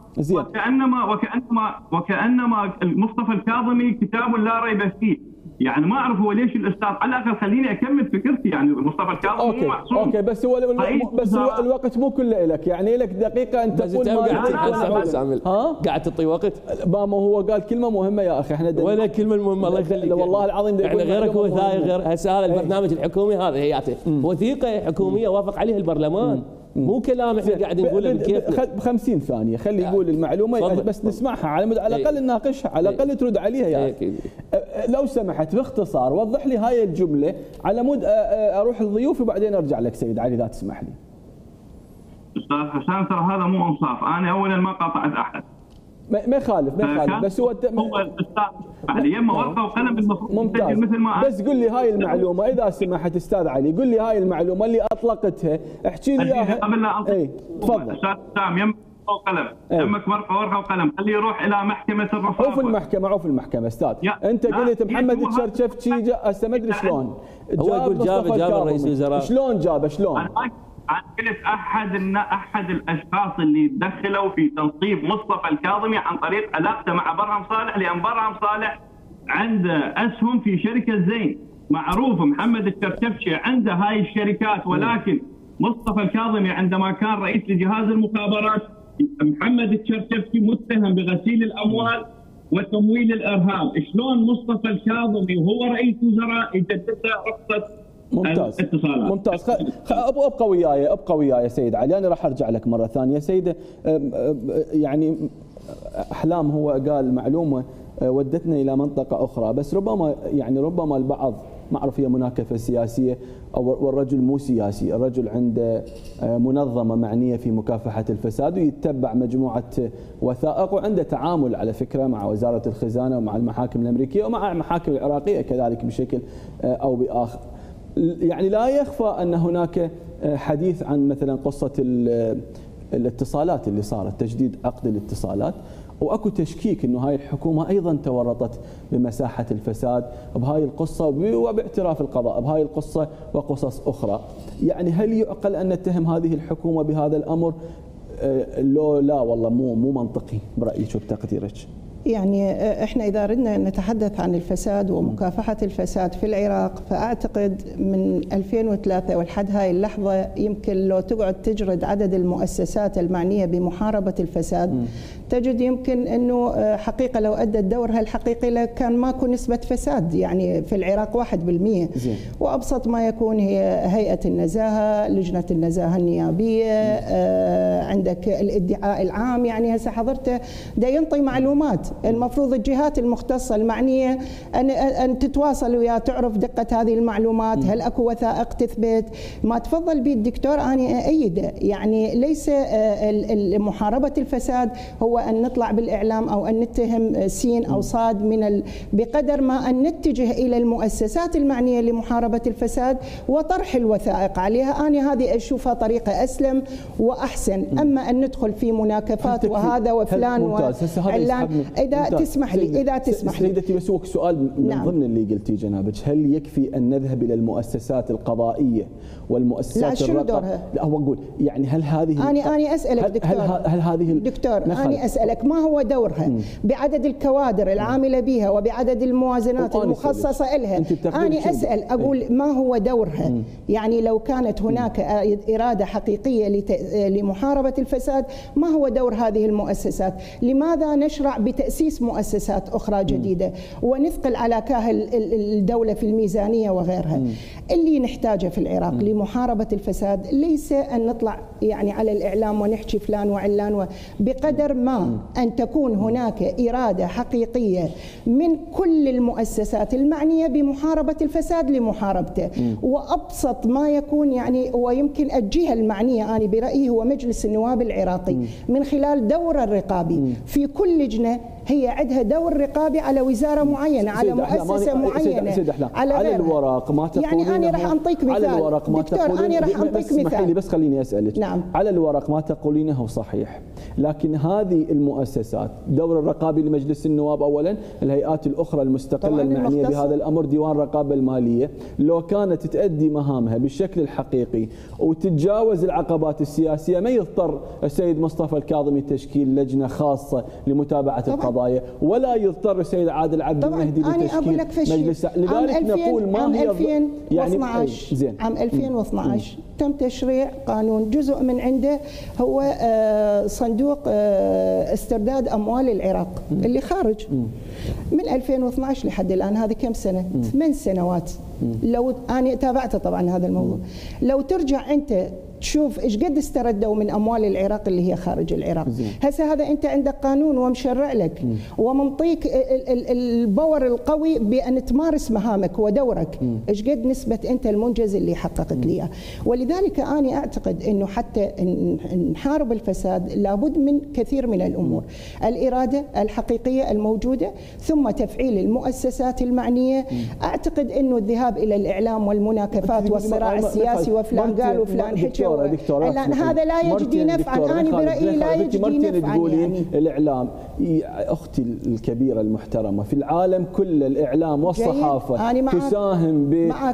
Speaker 3: وكأنما مصطفى الكاظمي كتاب لا ريب فيه. يعني ما اعرف هو ليش الاستاذ، على الاقل خليني اكمل فكرتي. يعني مصطفى الكاظمي مو معصوم.
Speaker 1: اوكي بس هو الوقت مو كله لك، يعني لك دقيقه انت تقول
Speaker 5: قاعد تعطي وقت.
Speaker 1: ما هو قال كلمه مهمه يا اخي، احنا
Speaker 5: ولا كلمه المهمه الله يخليك.
Speaker 1: والله العظيم
Speaker 5: يعني غيرك وثائق غير هسه هذا البرنامج الحكومي هذا هياته وثيقه حكوميه وافق عليها البرلمان، مو كلام احنا قاعد نقوله بكيفنا.
Speaker 1: ب 50 ثانيه خلي يقول المعلومه بس نسمعها، على الاقل نناقشها، على الاقل ترد عليها يا اخي. لو سمحت باختصار وضح لي هاي الجمله على مود اروح لضيوفي وبعدين ارجع لك سيد علي اذا تسمح لي.
Speaker 3: استاذ حسام ترى هذا مو انصاف، انا اولا ما قاطعت احد.
Speaker 1: ما يخالف بس هو
Speaker 3: الاستاذ بعد يمه ورقه وقلم المفروض
Speaker 1: ممتاز
Speaker 3: مثل ما
Speaker 1: بس قل لي هاي المعلومه اذا سمحت استاذ علي، قل لي هاي المعلومه اللي اطلقتها، احكي لي اياها
Speaker 3: قبل لا
Speaker 1: تفضل
Speaker 3: استاذ حسام وقلم، دمك ورقه وقلم، خليه يروح الى محكمه الرفاه.
Speaker 1: عوف المحكمه استاذ. انت قلت محمد الشرشفشي ما ادري شلون
Speaker 5: جاب رئيس الوزراء.
Speaker 1: شلون جابه؟ شلون؟
Speaker 3: انا قلت احد الاشخاص اللي دخلوا في تنصيب مصطفى الكاظمي عن طريق علاقته مع برهم صالح، لان برهم صالح عنده اسهم في شركه زين معروف. محمد الشرشفشي عنده هاي الشركات، ولكن مصطفى الكاظمي عندما كان رئيس لجهاز المخابرات، محمد الشرشفشي متهم بغسيل الاموال وتمويل الارهاب. شلون مصطفى الكاظمي وهو رئيس وزراء يجدد له رخصه اتصالات؟
Speaker 1: ممتاز. ابقى وياي سيد علي، انا راح ارجع لك مره ثانيه. سيده يعني احلام هو قال معلومه ودتنا الى منطقه اخرى، بس ربما البعض ما اعرف هي مناكفه سياسيه والرجل مو سياسي، الرجل عنده منظمه معنيه في مكافحه الفساد ويتبع مجموعه وثائق، وعنده تعامل على فكره مع وزاره الخزانه ومع المحاكم الامريكيه ومع المحاكم العراقيه كذلك بشكل او باخر. يعني لا يخفى ان هناك حديث عن مثلا قصه الاتصالات اللي صارت، تجديد عقد الاتصالات، واكو تشكيك انه هاي الحكومه ايضا تورطت بمساحه الفساد بهاي القصه وباعتراف القضاء بهاي القصه وقصص اخرى. يعني هل يعقل ان نتهم هذه الحكومه بهذا الامر؟ لو لا والله مو منطقي برايك وبتقديرك.
Speaker 4: يعني احنا اذا ردنا نتحدث عن الفساد ومكافحه الفساد في العراق، فاعتقد من 2003 ولحد هاي اللحظه يمكن لو تقعد تجرد عدد المؤسسات المعنيه بمحاربه الفساد تجد يمكن انه حقيقه لو ادت دورها الحقيقي كان ماكو نسبه فساد يعني في العراق 1%. وابسط ما يكون هي هيئه النزاهه، لجنه النزاهه النيابيه، عندك الادعاء العام. يعني هسه حضرته دا ينطي معلومات، المفروض الجهات المختصه المعنيه ان تتواصل وياه تعرف دقه هذه المعلومات، هل اكو وثائق تثبت. ما تفضل به الدكتور انا ايده، يعني ليس محاربه الفساد هو ان نطلع بالاعلام او ان نتهم سين او صاد بقدر ما ان نتجه الى المؤسسات المعنيه لمحاربه الفساد وطرح الوثائق عليها. انا هذه اشوفها طريقه اسلم واحسن. اما ان ندخل في مناكفات وهذا وفلان وعلان. اذا تسمح لي
Speaker 1: سيدتي بس هو سؤال من ضمن اللي قلتيه جنابك، هل يكفي ان نذهب الى المؤسسات القضائيه والمؤسسات
Speaker 4: لا شنو دورها؟
Speaker 1: لا هو اقول يعني هل هذه
Speaker 4: انا اسالك دكتور،
Speaker 1: هل هذه
Speaker 4: دكتور انا اسالك ما هو دورها بعدد الكوادر العامله بها وبعدد الموازنات المخصصه لها؟ انا اسال اقول ما هو دورها؟ يعني لو كانت هناك اراده حقيقيه لمحاربه الفساد ما هو دور هذه المؤسسات؟ لماذا نشرع بتاسيس مؤسسات اخرى جديده ونثقل على كاهل الدوله في الميزانيه وغيرها؟ اللي نحتاجه في العراق لمحاربه الفساد ليس ان نطلع يعني على الاعلام ونحكي فلان وعلان، بقدر ما ان تكون هناك اراده حقيقيه من كل المؤسسات المعنيه بمحاربه الفساد لمحاربته. وابسط ما يكون يعني ويمكن الجهه المعنيه انا برايي هو مجلس النواب العراقي من خلال دوره الرقابي في كل لجنه هي عندها دور رقابي على وزاره معينه، على مؤسسه معينه،
Speaker 1: على الورق ما تقولينه.
Speaker 4: يعني انا راح انطيك مثال
Speaker 1: على الورق ما
Speaker 4: دكتور، انا راح انطيك مثال
Speaker 1: بس خليني اسالك.
Speaker 4: نعم.
Speaker 1: على الورق ما تقولينه صحيح، لكن هذه المؤسسات دور الرقابي لمجلس النواب اولا، الهيئات الاخرى المستقله المعنيه بهذا الامر، ديوان الرقابه الماليه، لو كانت تؤدي مهامها بالشكل الحقيقي وتتجاوز العقبات السياسيه ما يضطر السيد مصطفى الكاظمي تشكيل لجنه خاصه لمتابعه القضايا، ولا يضطر السيد عادل عبد المهدي لتشكيل مجلس. لذلك نقول ما هي
Speaker 4: 2012 يعني عام 2012 تم تشريع قانون جزء من عنده هو صندوق استرداد اموال العراق اللي خارج من 2012 لحد الان. هذه كم سنه؟ 8 سنوات. لو انا تابعت طبعا هذا الموضوع، لو ترجع انت تشوف ايش قد استردوا من اموال العراق اللي هي خارج العراق. هسه هذا انت عندك قانون ومشرع لك ومنطيك الباور القوي بان تمارس مهامك ودورك. ايش قد نسبه انت المنجز اللي حققت لي اياه؟ ولذلك انا اعتقد انه حتى نحارب الفساد لابد من كثير من الامور، الاراده الحقيقيه الموجوده ثم تفعيل المؤسسات المعنيه. اعتقد انه الذهاب الذهاب الى الاعلام والمناكفات والصراع السياسي وفلان قال وفلان حكى، هذا لا يجدي نفعا. انا برايي لا يجدي نفعا.
Speaker 1: يعني الاعلام اختي الكبيره المحترمه في العالم كل الاعلام والصحافه تساهم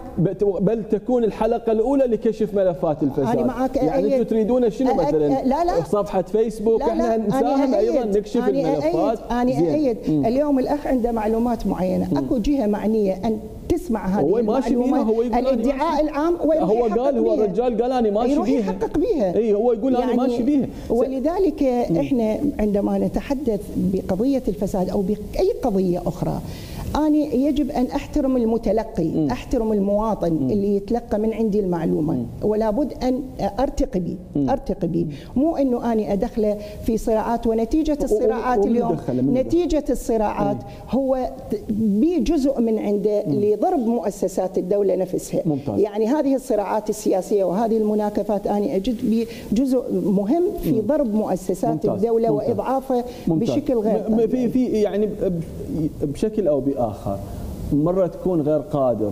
Speaker 1: بل تكون الحلقه الاولى لكشف ملفات الفساد. يعني انتم تريدون شنو مثلا؟
Speaker 4: لا
Speaker 1: صفحه فيسبوك احنا نساهم ايضا نكشف الملفات.
Speaker 4: انا اؤيد. اليوم الاخ عنده معلومات معينه، اكو جهه معنيه ان تسمع هذه المعلومات، الادعاء العام،
Speaker 1: هو قال، هو الرجال قال انا ماشي بيها،
Speaker 4: يحقق بيها.
Speaker 1: اي هو يقول انا ماشي بيها.
Speaker 4: ولذلك احنا عندما نتحدث بقضيه الفساد او باي قضيه اخرى، أنا يجب أن أحترم المتلقي، أحترم المواطن اللي يتلقى من عندي المعلومة، ولا بد أن أرتقي بي، مو أنه أنا أدخله في صراعات. ونتيجة الصراعات اليوم، نتيجة الصراعات هو بجزء من عنده لضرب مؤسسات الدولة نفسها.
Speaker 1: ممتاز.
Speaker 4: يعني هذه الصراعات السياسية وهذه المناكفات أنا أجد بجزء مهم في ضرب مؤسسات الدولة وإضعافها بشكل غير
Speaker 1: في يعني بشكل أو بآخر. مرة تكون غير قادر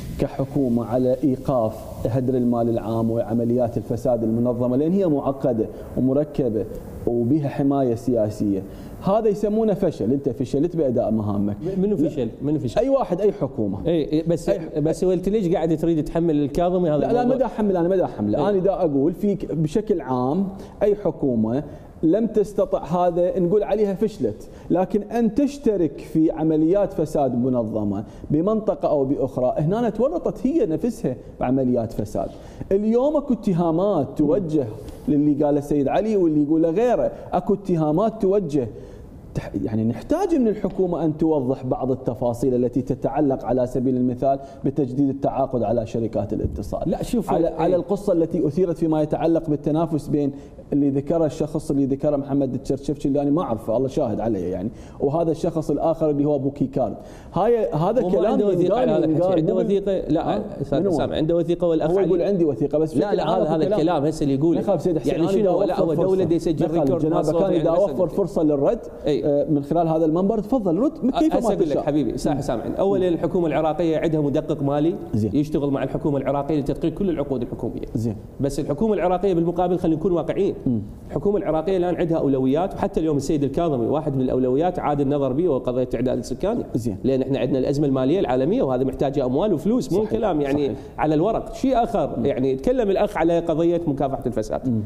Speaker 1: كحكومة على إيقاف هدر المال العام وعمليات الفساد المنظمة، لأن هي معقدة ومركبة وبها حماية سياسية. هذا يسمونه فشل. انت فشلت باداء مهامك.
Speaker 5: منو فشل؟ منو فشل؟
Speaker 1: اي واحد، اي حكومه.
Speaker 5: اي بس انت ليش قاعد تريد تحمل الكاظمي هذا؟
Speaker 1: لا ما دا احمل، انا ما دا احمل. انا دا اقول في بشكل عام اي حكومه لم تستطع هذا نقول عليها فشلت، لكن أن تشترك في عمليات فساد منظمة بمنطقة أو بأخرى، هنا تورطت هي نفسها بعمليات فساد. اليوم اكو اتهامات توجه للي قاله السيد علي واللي يقوله غيره، اكو اتهامات توجه. يعني نحتاج من الحكومة أن توضح بعض التفاصيل التي تتعلق على سبيل المثال بتجديد التعاقد على شركات الاتصال.
Speaker 5: لا شوف،
Speaker 1: على القصة التي أثيرت فيما يتعلق بالتنافس بين اللي ذكره الشخص اللي ذكره محمد التشرشفشي اللي أنا ما أعرفه، الله شاهد عليه يعني، وهذا الشخص الآخر اللي هو بوكي كارد. هذا كلام
Speaker 5: عنده وثيقة على هذا الحكي. عنده وثيقة؟ لا سامع، عنده وثيقة والأخ
Speaker 1: هو يقول عندي وثيقة بس
Speaker 5: لا هذا الكلام هسه اللي يقوله يعني شنو؟ لا هو دولة دي يسجل ريكورد
Speaker 1: جنابه كان إذا أوفر فرصة للرد من خلال هذا المنبر تفضل رد كيف ما
Speaker 5: تشاء. لك حبيبي سامعين، اولا الحكومه العراقيه عندها مدقق مالي زين يشتغل مع الحكومه العراقيه لتدقيق كل العقود الحكوميه زين. بس الحكومه العراقيه بالمقابل خلينا نكون واقعيين، الحكومه العراقيه الان عندها اولويات، وحتى اليوم السيد الكاظمي واحد من الاولويات عاد النظر به وهو قضيه التعداد السكاني زين، لان احنا عندنا الازمه الماليه العالميه وهذا محتاجه اموال وفلوس، مو كلام يعني صحيح. على الورق. شيء اخر يعني تكلم الاخ على قضيه مكافحه الفساد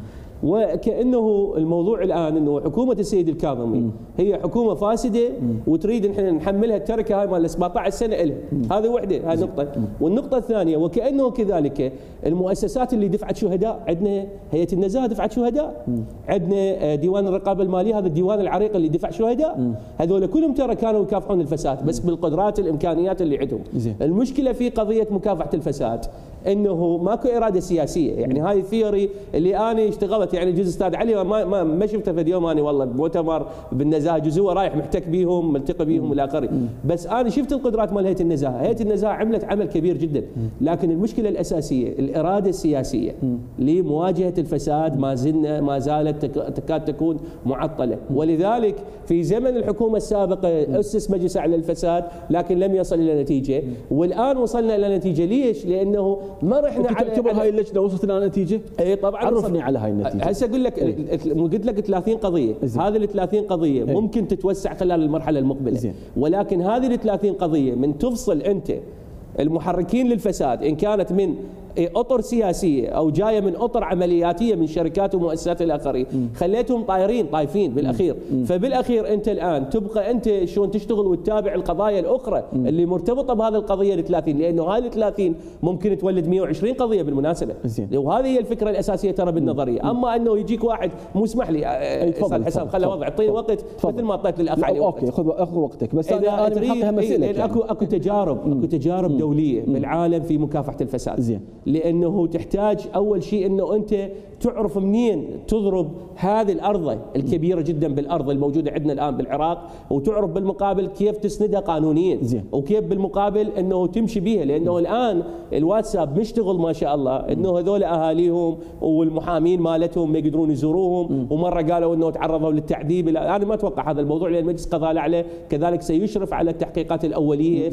Speaker 5: وكأنه الموضوع الآن أنه حكومة السيد الكاظمي هي حكومة فاسدة وتريد نحن نحملها التركة هاي مال 17 سنة إلها. هذه وحدة، هذه نقطة. والنقطة الثانية وكأنه كذلك المؤسسات اللي دفعت شهداء، عندنا هيئة النزاهة دفعت شهداء، عندنا ديوان الرقابة المالية هذا الديوان العريق اللي دفع شهداء، هذول كلهم ترى كانوا يكافحون الفساد بس بالقدرات الإمكانيات اللي عندهم. المشكلة في قضية مكافحة الفساد انه ماكو اراده سياسيه، يعني هاي الثيوري اللي انا اشتغلت يعني جزء استاذ علي ما شفته في اليوم انا والله بمؤتمر بالنزاهه جزء رايح محتك بيهم ملتقي بيهم الى اخره، بس انا شفت القدرات مال هيئه النزاهه، هيئه النزاهه عملت عمل كبير جدا، لكن المشكله الاساسيه الاراده السياسيه لمواجهه الفساد ما زالت تكاد تكون معطله، ولذلك في زمن الحكومه السابقه اسس مجلس اعلى للفساد لكن لم يصل الى نتيجه، والان وصلنا الى نتيجه. ليش؟ لانه ما رحنا
Speaker 1: تعتبر هاي اللجنه وصلت الى نتيجه؟
Speaker 5: اي طبعا
Speaker 1: عرفني على هاي النتيجه.
Speaker 5: هسه اقول لك قلت لك 30 قضيه، هذه ال 30 قضيه ممكن تتوسع خلال المرحله المقبله زين. ولكن هذه ال 30 قضيه من تفصل انت المحركين للفساد ان كانت من اطر سياسيه او جايه من اطر عملياتيه من شركات ومؤسسات الاخرين، خليتهم طايفين بالاخير. فبالاخير انت الان تبقى انت شلون تشتغل وتتابع القضايا الاخرى اللي مرتبطه بهذه القضيه ال 30، لانه هذه ال 30 ممكن تولد 120 قضيه بالمناسبه. وهذه هي الفكره الاساسيه ترى بالنظريه. اما انه يجيك واحد مو اسمح لي استاذ حسام خلي اوضح، اعطيني وقت مثل ما اعطيت للاخ علي.
Speaker 1: اوكي خذ وقتك، بس انا بحطها مسألة يعني.
Speaker 5: اكو تجارب دوليه بالعالم في مكافحه الفساد زين. لانه تحتاج اول شيء انه انت تعرف منين تضرب هذه الأرض الكبيرة جدا بالأرض الموجودة عندنا الآن بالعراق، وتعرف بالمقابل كيف تسندها قانونيا وكيف بالمقابل أنه تمشي بها، لأنه الآن الواتساب مشتغل ما شاء الله، أنه هذول أهاليهم والمحامين مالتهم ما يقدرون يزوروهم، ومرة قالوا أنه تعرضوا للتعذيب. أنا ما أتوقع هذا الموضوع، لأن مجلس القضاء الأعلى كذلك سيشرف على التحقيقات الأولية،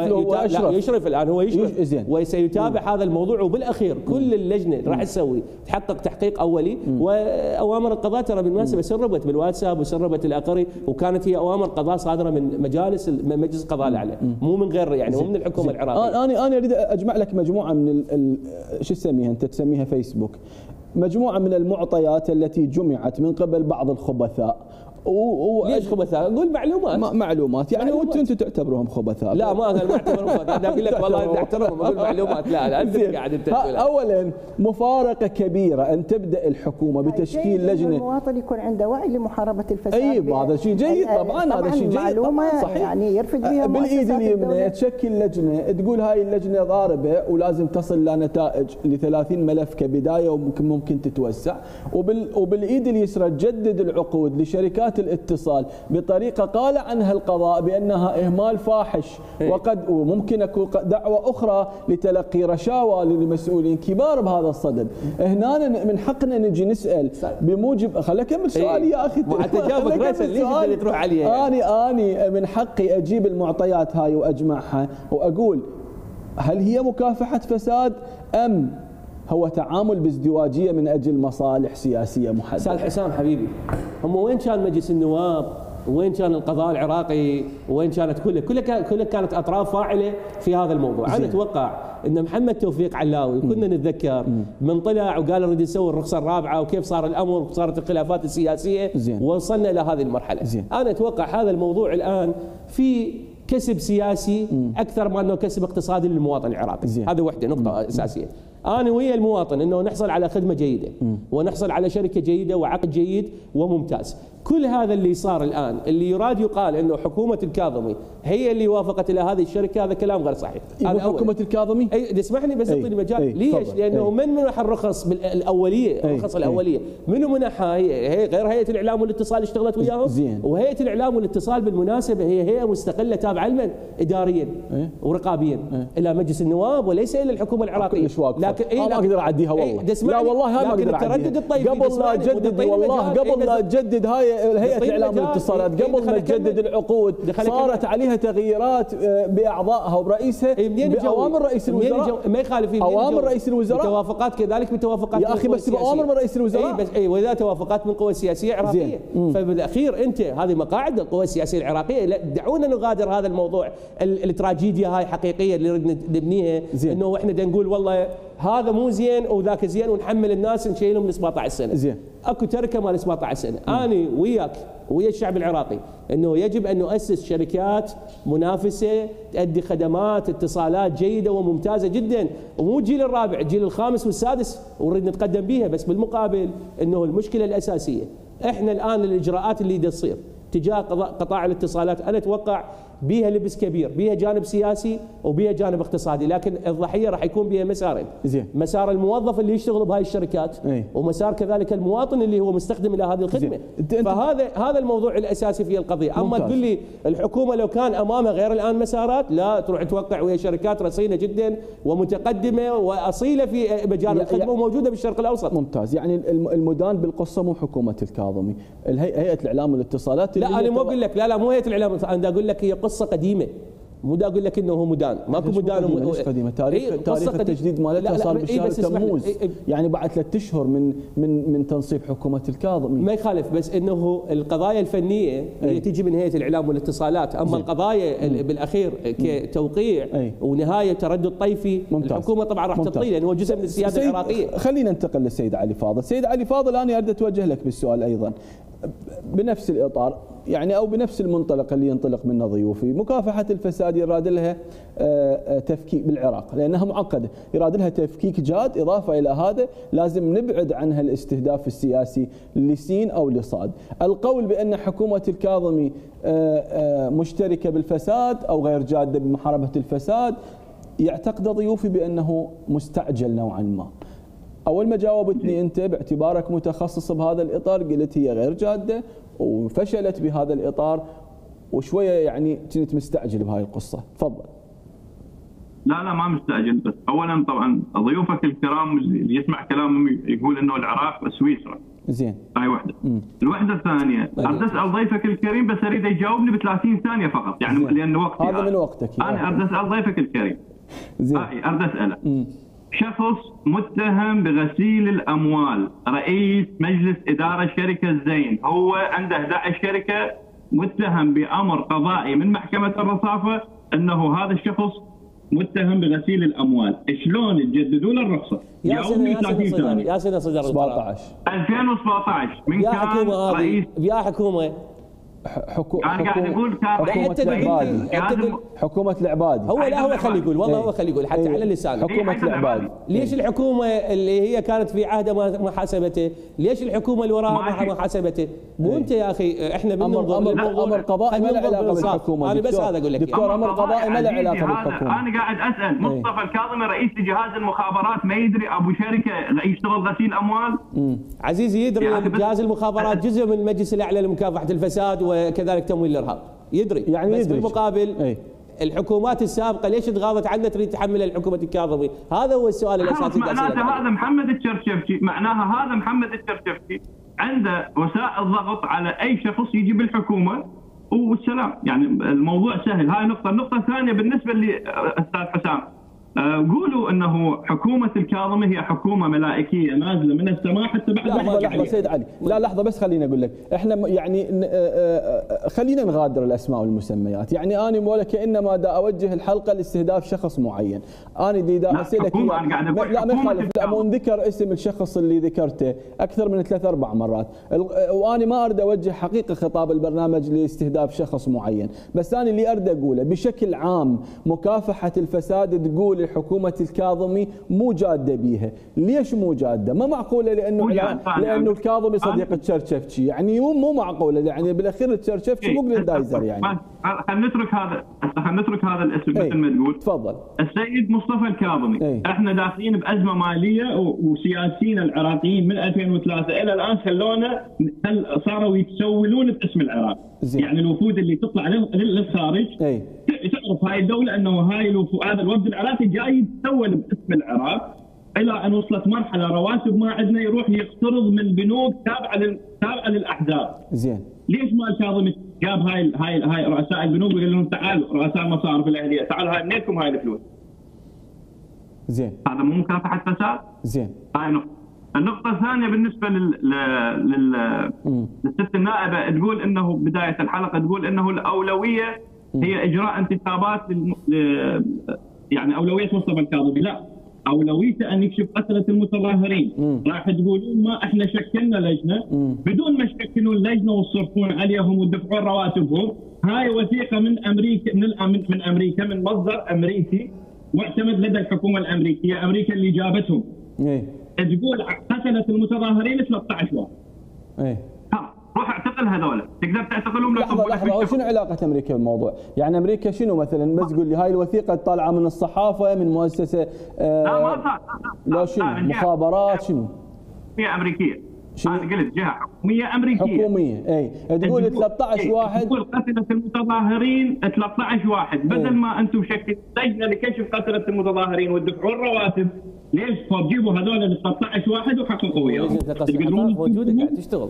Speaker 5: يشرف الآن هو يشرف وسيتابع هذا الموضوع، وبالأخير كل اللجنة راح تسوي تحقق تحقيق أولي. وأوامر القضاء ترى بالمناسبة سربت بالواتساب وسربت الأقري، وكانت هي أوامر قضاء صادرة من مجلس القضاء الأعلى، مو من غير يعني مو من الحكومة العراقية.
Speaker 1: أنا أريد أجمع لك مجموعة من شو تسميها أنت، تسميها فيسبوك، مجموعة من المعطيات التي جمعت من قبل بعض الخبثاء.
Speaker 5: ليش خبثاء؟ قول
Speaker 1: معلومات يعني وانتم تعتبروهم خبثاء؟
Speaker 5: لا ما انا ما اعتبرهم خبثاء، انا اقول لك والله انت اعتبرهم، اقول معلومات. لا انت قاعد انت
Speaker 1: اولا مفارقه كبيره ان تبدا الحكومه بتشكيل لجنه،
Speaker 4: المواطن يكون عنده وعي لمحاربه الفساد.
Speaker 1: اي هذا شيء جيد طبعا، هذا شيء جيد
Speaker 4: معلومه صحيح. يعني يرفد بها
Speaker 1: بالايد اليمنى تشكل لجنه تقول هاي اللجنه ضاربه ولازم تصل لنتائج ل 30 ملف كبدايه، وممكن تتوسع، وبالايد اليسرى تجدد العقود لشركات الاتصال بطريقه قال عنها القضاء بانها اهمال فاحش، وممكن يكون دعوه اخرى لتلقي رشاوى للمسؤولين كبار بهذا الصدد. هنا من حقنا نجي نسال بموجب، خليني اكمل سؤالي يا اخي،
Speaker 5: تجاوبك راسا ليش تروح عليها؟
Speaker 1: اني من حقي اجيب المعطيات هاي واجمعها واقول هل هي مكافحه فساد ام هو تعامل بازدواجيه من اجل مصالح سياسيه محدده؟
Speaker 5: استاذ حسام حبيبي، هم وين كان مجلس النواب؟ وين كان القضاء العراقي؟ وين كانت كلها كانت اطراف فاعله في هذا الموضوع. انا اتوقع ان محمد توفيق علاوي كنا نتذكر من طلع وقال نريد نسوي الرخصه الرابعه وكيف صار الامر وصارت الخلافات السياسيه ووصلنا الى هذه المرحله. انا اتوقع هذا الموضوع الان في كسب سياسي اكثر ما انه كسب اقتصادي للمواطن العراقي. هذا وحده نقطه اساسيه. أنا ويا المواطن أنه نحصل على خدمة جيدة ونحصل على شركة جيدة وعقد جيد وممتاز. كل هذا اللي صار الآن اللي يراد يقال أنه حكومة الكاظمي هي اللي وافقت إلى هذه الشركة، هذا كلام غير صحيح.
Speaker 1: حكومة الكاظمي؟
Speaker 5: أي اسمحني بس اعطيني مجال. ليش؟ لأنه من منح الرخص الأولية، الرخص الأولية منو منحها؟ هي غير هيئة الإعلام والاتصال اشتغلت وياهم. وهيئة الإعلام والاتصال بالمناسبة هي هيئة مستقلة تابعة لمن؟ إداريا ورقابيا إلى مجلس النواب وليس إلى الحكومة العراقية.
Speaker 1: لكن ما اقدر اعديها والله. لا والله ما اقدر اعديها. قبل لا اجدد والله قبل لا اجدد هاي هيئه الاعلام والاتصالات قبل ما تجدد العقود صارت عليها تغييرات باعضائها وبرئيسها باوامر رئيس الوزراء.
Speaker 5: ما يخالف
Speaker 1: اوامر رئيس الوزراء،
Speaker 5: توافقات كذلك بتوافقات
Speaker 1: يا اخي بس باوامر من رئيس الوزراء.
Speaker 5: بس واذا توافقات من قوى سياسيه عراقيه. فبالاخير انت هذه مقاعد القوى السياسيه العراقيه. لا دعونا نغادر هذا الموضوع، التراجيديا هاي حقيقيه اللي نريد نبنيها، انه احنا نقول والله هذا مو زين وذاك زين ونحمل الناس نشيلهم ل 17 سنه. زين اكو تركه مال 17 سنه. انا وياك ويا الشعب العراقي انه يجب ان نؤسس شركات منافسه تؤدي خدمات اتصالات جيده وممتازه جدا، ومو الجيل الرابع، الجيل الخامس والسادس ونريد نتقدم بها. بس بالمقابل انه المشكله الاساسيه احنا الان الاجراءات اللي تصير تجاه قطاع الاتصالات انا اتوقع بيها لبس كبير، بيها جانب سياسي وبيها جانب اقتصادي، لكن الضحيه راح يكون بيها مسارين. مسار الموظف اللي يشتغل بهاي الشركات ومسار كذلك المواطن اللي هو مستخدم الى هذه الخدمه. فهذا الموضوع الاساسي في القضيه. اما تقول لي الحكومه لو كان امامها غير الان مسارات، لا تروح توقع ويا شركات رصينه جدا ومتقدمه واصيله في مجال الخدمه وموجوده بالشرق الاوسط.
Speaker 1: ممتاز. يعني المدان بالقصه مو حكومه الكاظمي، هيئه الاعلام والاتصالات.
Speaker 5: لا انا مو اقول لك لا مو هيئه الاعلام، انا اقول لك هي قصه قديمه، مو دا اقول لك انه هو مدان، ماكو مدان
Speaker 1: قديمه. تاريخ التجديد مالتها صار بشهر تموز، يعني بعد 3 اشهر من تنصيب حكومه الكاظمي.
Speaker 5: ما يخالف، بس انه القضايا الفنيه هي تجي من هيئه الاعلام والاتصالات، اما القضايا بالاخير كتوقيع ونهايه تردد طيفي الحكومه طبعا راح تطيل لانه هو جزء من السياده العراقيه.
Speaker 1: خلينا ننتقل للسيد علي فاضل. سيد علي فاضل، انا اريد اتوجه لك بالسؤال ايضا بنفس الاطار، يعني او بنفس المنطلق اللي ينطلق منه ضيوفي. مكافحه الفساد يراد لها تفكيك بالعراق لانها معقده، يراد لها تفكيك جاد. اضافه الى هذا لازم نبعد عنها الاستهداف السياسي لسين او لصاد. القول بان حكومه الكاظمي مشتركه بالفساد او غير جاده بمحاربه الفساد يعتقد ضيوفي بانه مستعجل نوعا ما. اول ما جاوبتني انت باعتبارك متخصص بهذا الاطار قلت هي غير جاده وفشلت بهذا الاطار، وشويه يعني كنت مستعجل بهاي القصه. تفضل.
Speaker 3: لا ما مستعجل، بس اولا طبعا ضيوفك الكرام اللي يسمع كلامهم يقول انه العراق سويسرا.
Speaker 1: زين.
Speaker 3: هاي وحده. الوحده الثانيه اريد اسال ضيفك الكريم، بس اريد يجاوبني ب 30 ثانيه فقط، يعني لان وقتي
Speaker 1: هذا من وقتك.
Speaker 3: انا اريد اسال ضيفك الكريم.
Speaker 1: زين.
Speaker 3: اريد اساله. شخص متهم بغسيل الاموال، رئيس مجلس اداره شركه زين، هو عنده 11 شركه، متهم بامر قضائي من محكمه الرصافه انه هذا الشخص متهم بغسيل الاموال، شلون تجددوا له الرخصه؟
Speaker 5: يا سنه صدر
Speaker 3: 17 2017 من كان رئيس
Speaker 5: يا حكومه
Speaker 3: انا قاعد اقول
Speaker 1: حكومه العبادي.
Speaker 5: هو خلي يقول، والله هو خلي يقول حتى على لسانه.
Speaker 1: حكومه العبادي.
Speaker 5: ليش الحكومه اللي هي كانت في عهده ما حاسبته؟ ليش الحكومه اللي وراها ما حاسبته؟ مو انت يا اخي، احنا
Speaker 1: امر قضائي ما له علاقه بالحكومه.
Speaker 5: انا بس هذا اقول لك
Speaker 1: دكتور، امر قضائي ما له علاقه بالحكومه.
Speaker 3: انا قاعد اسال مصطفى الكاظمي رئيس جهاز المخابرات ما يدري ابو شركه يشتغل غسيل اموال؟
Speaker 5: عزيزي يدري جهاز المخابرات جزء من المجلس الاعلى لمكافحه الفساد وكذلك تمويل الارهاب، يدري
Speaker 1: يعني
Speaker 5: بس
Speaker 1: يدري.
Speaker 5: بالمقابل الحكومات السابقه ليش تغاضت عنه تريد تحملها الحكومه الكاظمي؟ هذا هو السؤال الاساسي.
Speaker 3: معناته هذا محمد الشرشفشي، معناها هذا محمد الشرشفشي عنده وسائل ضغط على اي شخص يجي بالحكومه والسلام، يعني الموضوع سهل. هاي نقطه. النقطه الثانيه بالنسبه لاستاذ حسام، قولوا انه حكومه الكاظمي هي حكومه ملائكيه نازله من السماء حتى بعد.
Speaker 1: لحظه سيد علي، لا لحظه بس خليني اقول لك، احنا يعني خلينا نغادر الاسماء والمسميات، يعني انا ولا كانما دا اوجه الحلقه لاستهداف شخص معين، انا دا اسالك لا ما يخالف، لا مو ذكر اسم الشخص اللي ذكرته اكثر من 3-4 مرات، وانا ما اريد اوجه حقيقه خطاب البرنامج لاستهداف شخص معين، بس انا اللي اريد اقوله بشكل عام مكافحه الفساد تقول حكومة الكاظمي مو جادة بيها. ليش مو جادة؟ ما معقولة لأنه الكاظمي صديق الشرشفشي، يعني مو معقولة، يعني بالأخير الشرشفشي مو جلندايزر يعني.
Speaker 3: خلينا نترك هذا الاسم مثل ما تقول.
Speaker 1: تفضل.
Speaker 3: السيد مصطفى الكاظمي، احنا داخلين بأزمة مالية وسياسيين العراقيين من 2003 إلى الآن صاروا يتسولون باسم العراق. يعني الوفود اللي تطلع للخارج تعرف هاي الدولة انه هذا الوفد العراقي جاي يتسول باسم العراق، الى ان وصلت مرحلة رواتب ما عندنا يروح يقترض من بنوك تابعة للاحزاب.
Speaker 1: زين.
Speaker 3: ليش ما الكاظمي جاب هاي رؤساء البنوك وقال لهم تعالوا رؤساء المصارف الاهلية تعالوا هاي منكم هاي الفلوس؟
Speaker 1: زين.
Speaker 3: هذا مو مكافحة فساد؟
Speaker 1: زين.
Speaker 3: هاي نقطة. النقطة الثانية بالنسبة للست النائبة، تقول انه بداية الحلقة تقول انه الأولوية هي إجراء انتخابات يعني أولوية مصطفى الكاظمي، لا، أولويته أن يكشف قتلة المتظاهرين. راح تقولون ما احنا شكلنا لجنة، بدون ما تشكلون لجنة وتصرفون عليهم وتدفعون رواتبهم. هاي وثيقة من أمريكا، من أمريكا، من مصدر أمريكي معتمد لدى الحكومة الأمريكية، أمريكا اللي جابتهم. تقول قتلت المتظاهرين 13 واحد. روح اعتقل هذول، تقدر تعتقلهم.
Speaker 1: لحظة شنو علاقة أمريكا بالموضوع؟ يعني أمريكا شنو مثلا؟ بس قول لي هاي الوثيقة طالعة من الصحافة، من مؤسسة لا شنو؟ مخابرات شنو؟
Speaker 3: هي أمريكية. أنا قلت جهة حكومية أمريكية.
Speaker 1: حكومية تقول 13 واحد.
Speaker 3: تقول قتلت المتظاهرين 13 واحد، بدل ما أنتم شكلتوا لجنة لكشف قتلة المتظاهرين وتدفعون رواتب، ليش تجيبوا هذول ال 13 واحد وحققوا وياهم؟
Speaker 5: موجودة قاعد تشتغل.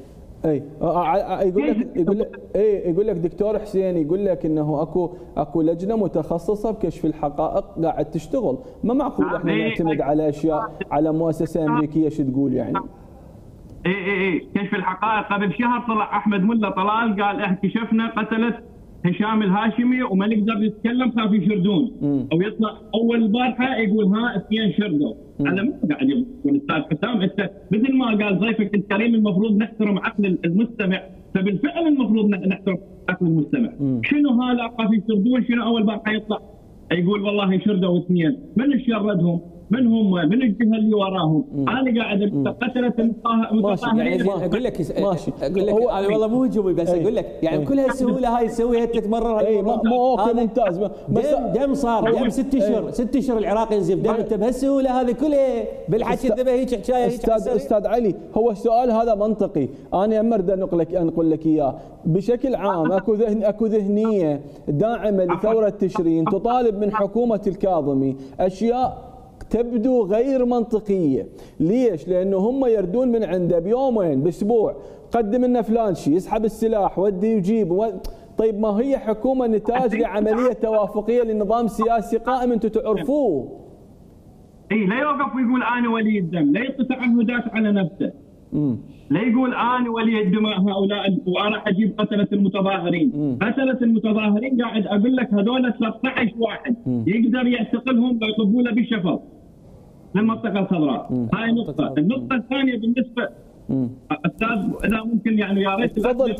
Speaker 1: يقول لك دكتور حسين، يقول لك انه اكو لجنه متخصصه بكشف الحقائق قاعد تشتغل، ما معقول احنا نعتمد على اشياء على مؤسسه امريكيه شو تقول يعني.
Speaker 3: كشف الحقائق قبل شهر طلع احمد ملا طلال قال اكتشفنا قتلت هشام الهاشمي وما نقدر نتكلم خاف يشردون، او يطلع اول البارحه يقول اثنين شردوا. هذا مو قاعد يقول استاذ حسام، انت مثل ما قال ضيفك الكريم المفروض نحترم عقل المستمع، فبالفعل المفروض نحترم عقل المستمع. شنو هذا خاف يشردون؟ شنو اول بارحه يطلع يقول والله شردوا اثنين، من اللي شردهم؟ من هم؟ من الجهه اللي وراهم؟ انا قاعد قتله
Speaker 5: المتظاهرين. يعني اقول لك انا والله مو هجومي، بس اقول لك يعني بكل هالسهوله هاي تسويها تتمرر.
Speaker 1: اي مو اوكي ممتاز. بس
Speaker 5: دم صار دم 6 اشهر العراق ينزف دم. انت بهالسهوله هذه كلها بالحكي الذبه هيك حكايه هيك.
Speaker 1: استاذ علي، هو السؤال هذا منطقي، انا امرد انقل لك اياه بشكل عام. اكو ذهنيه داعمه لثوره تشرين تطالب من حكومه الكاظمي اشياء تبدو غير منطقيه. ليش؟ لانه هم يردون من عنده بيومين باسبوع، قدم لنا فلان شيء، يسحب السلاح، ودي يجيب. طيب ما هي حكومه نتاج لعمليه توافقيه لنظام سياسي قائم انتم تعرفوه.
Speaker 3: اي لا يوقف ويقول انا ولي الدم، لا يعطي تعهدات على نفسه. لا يقول انا ولي الدماء هؤلاء وانا راح اجيب قتله المتظاهرين. قتله المتظاهرين قاعد اقول لك هذول 13 واحد يقدر يعتقلهم ويطبوا له بالشفط للمنطقه الخضراء. هاي نقطه. النقطه الثانيه بالنسبه استاذ اذا ممكن يعني يا ريت
Speaker 1: تفضل.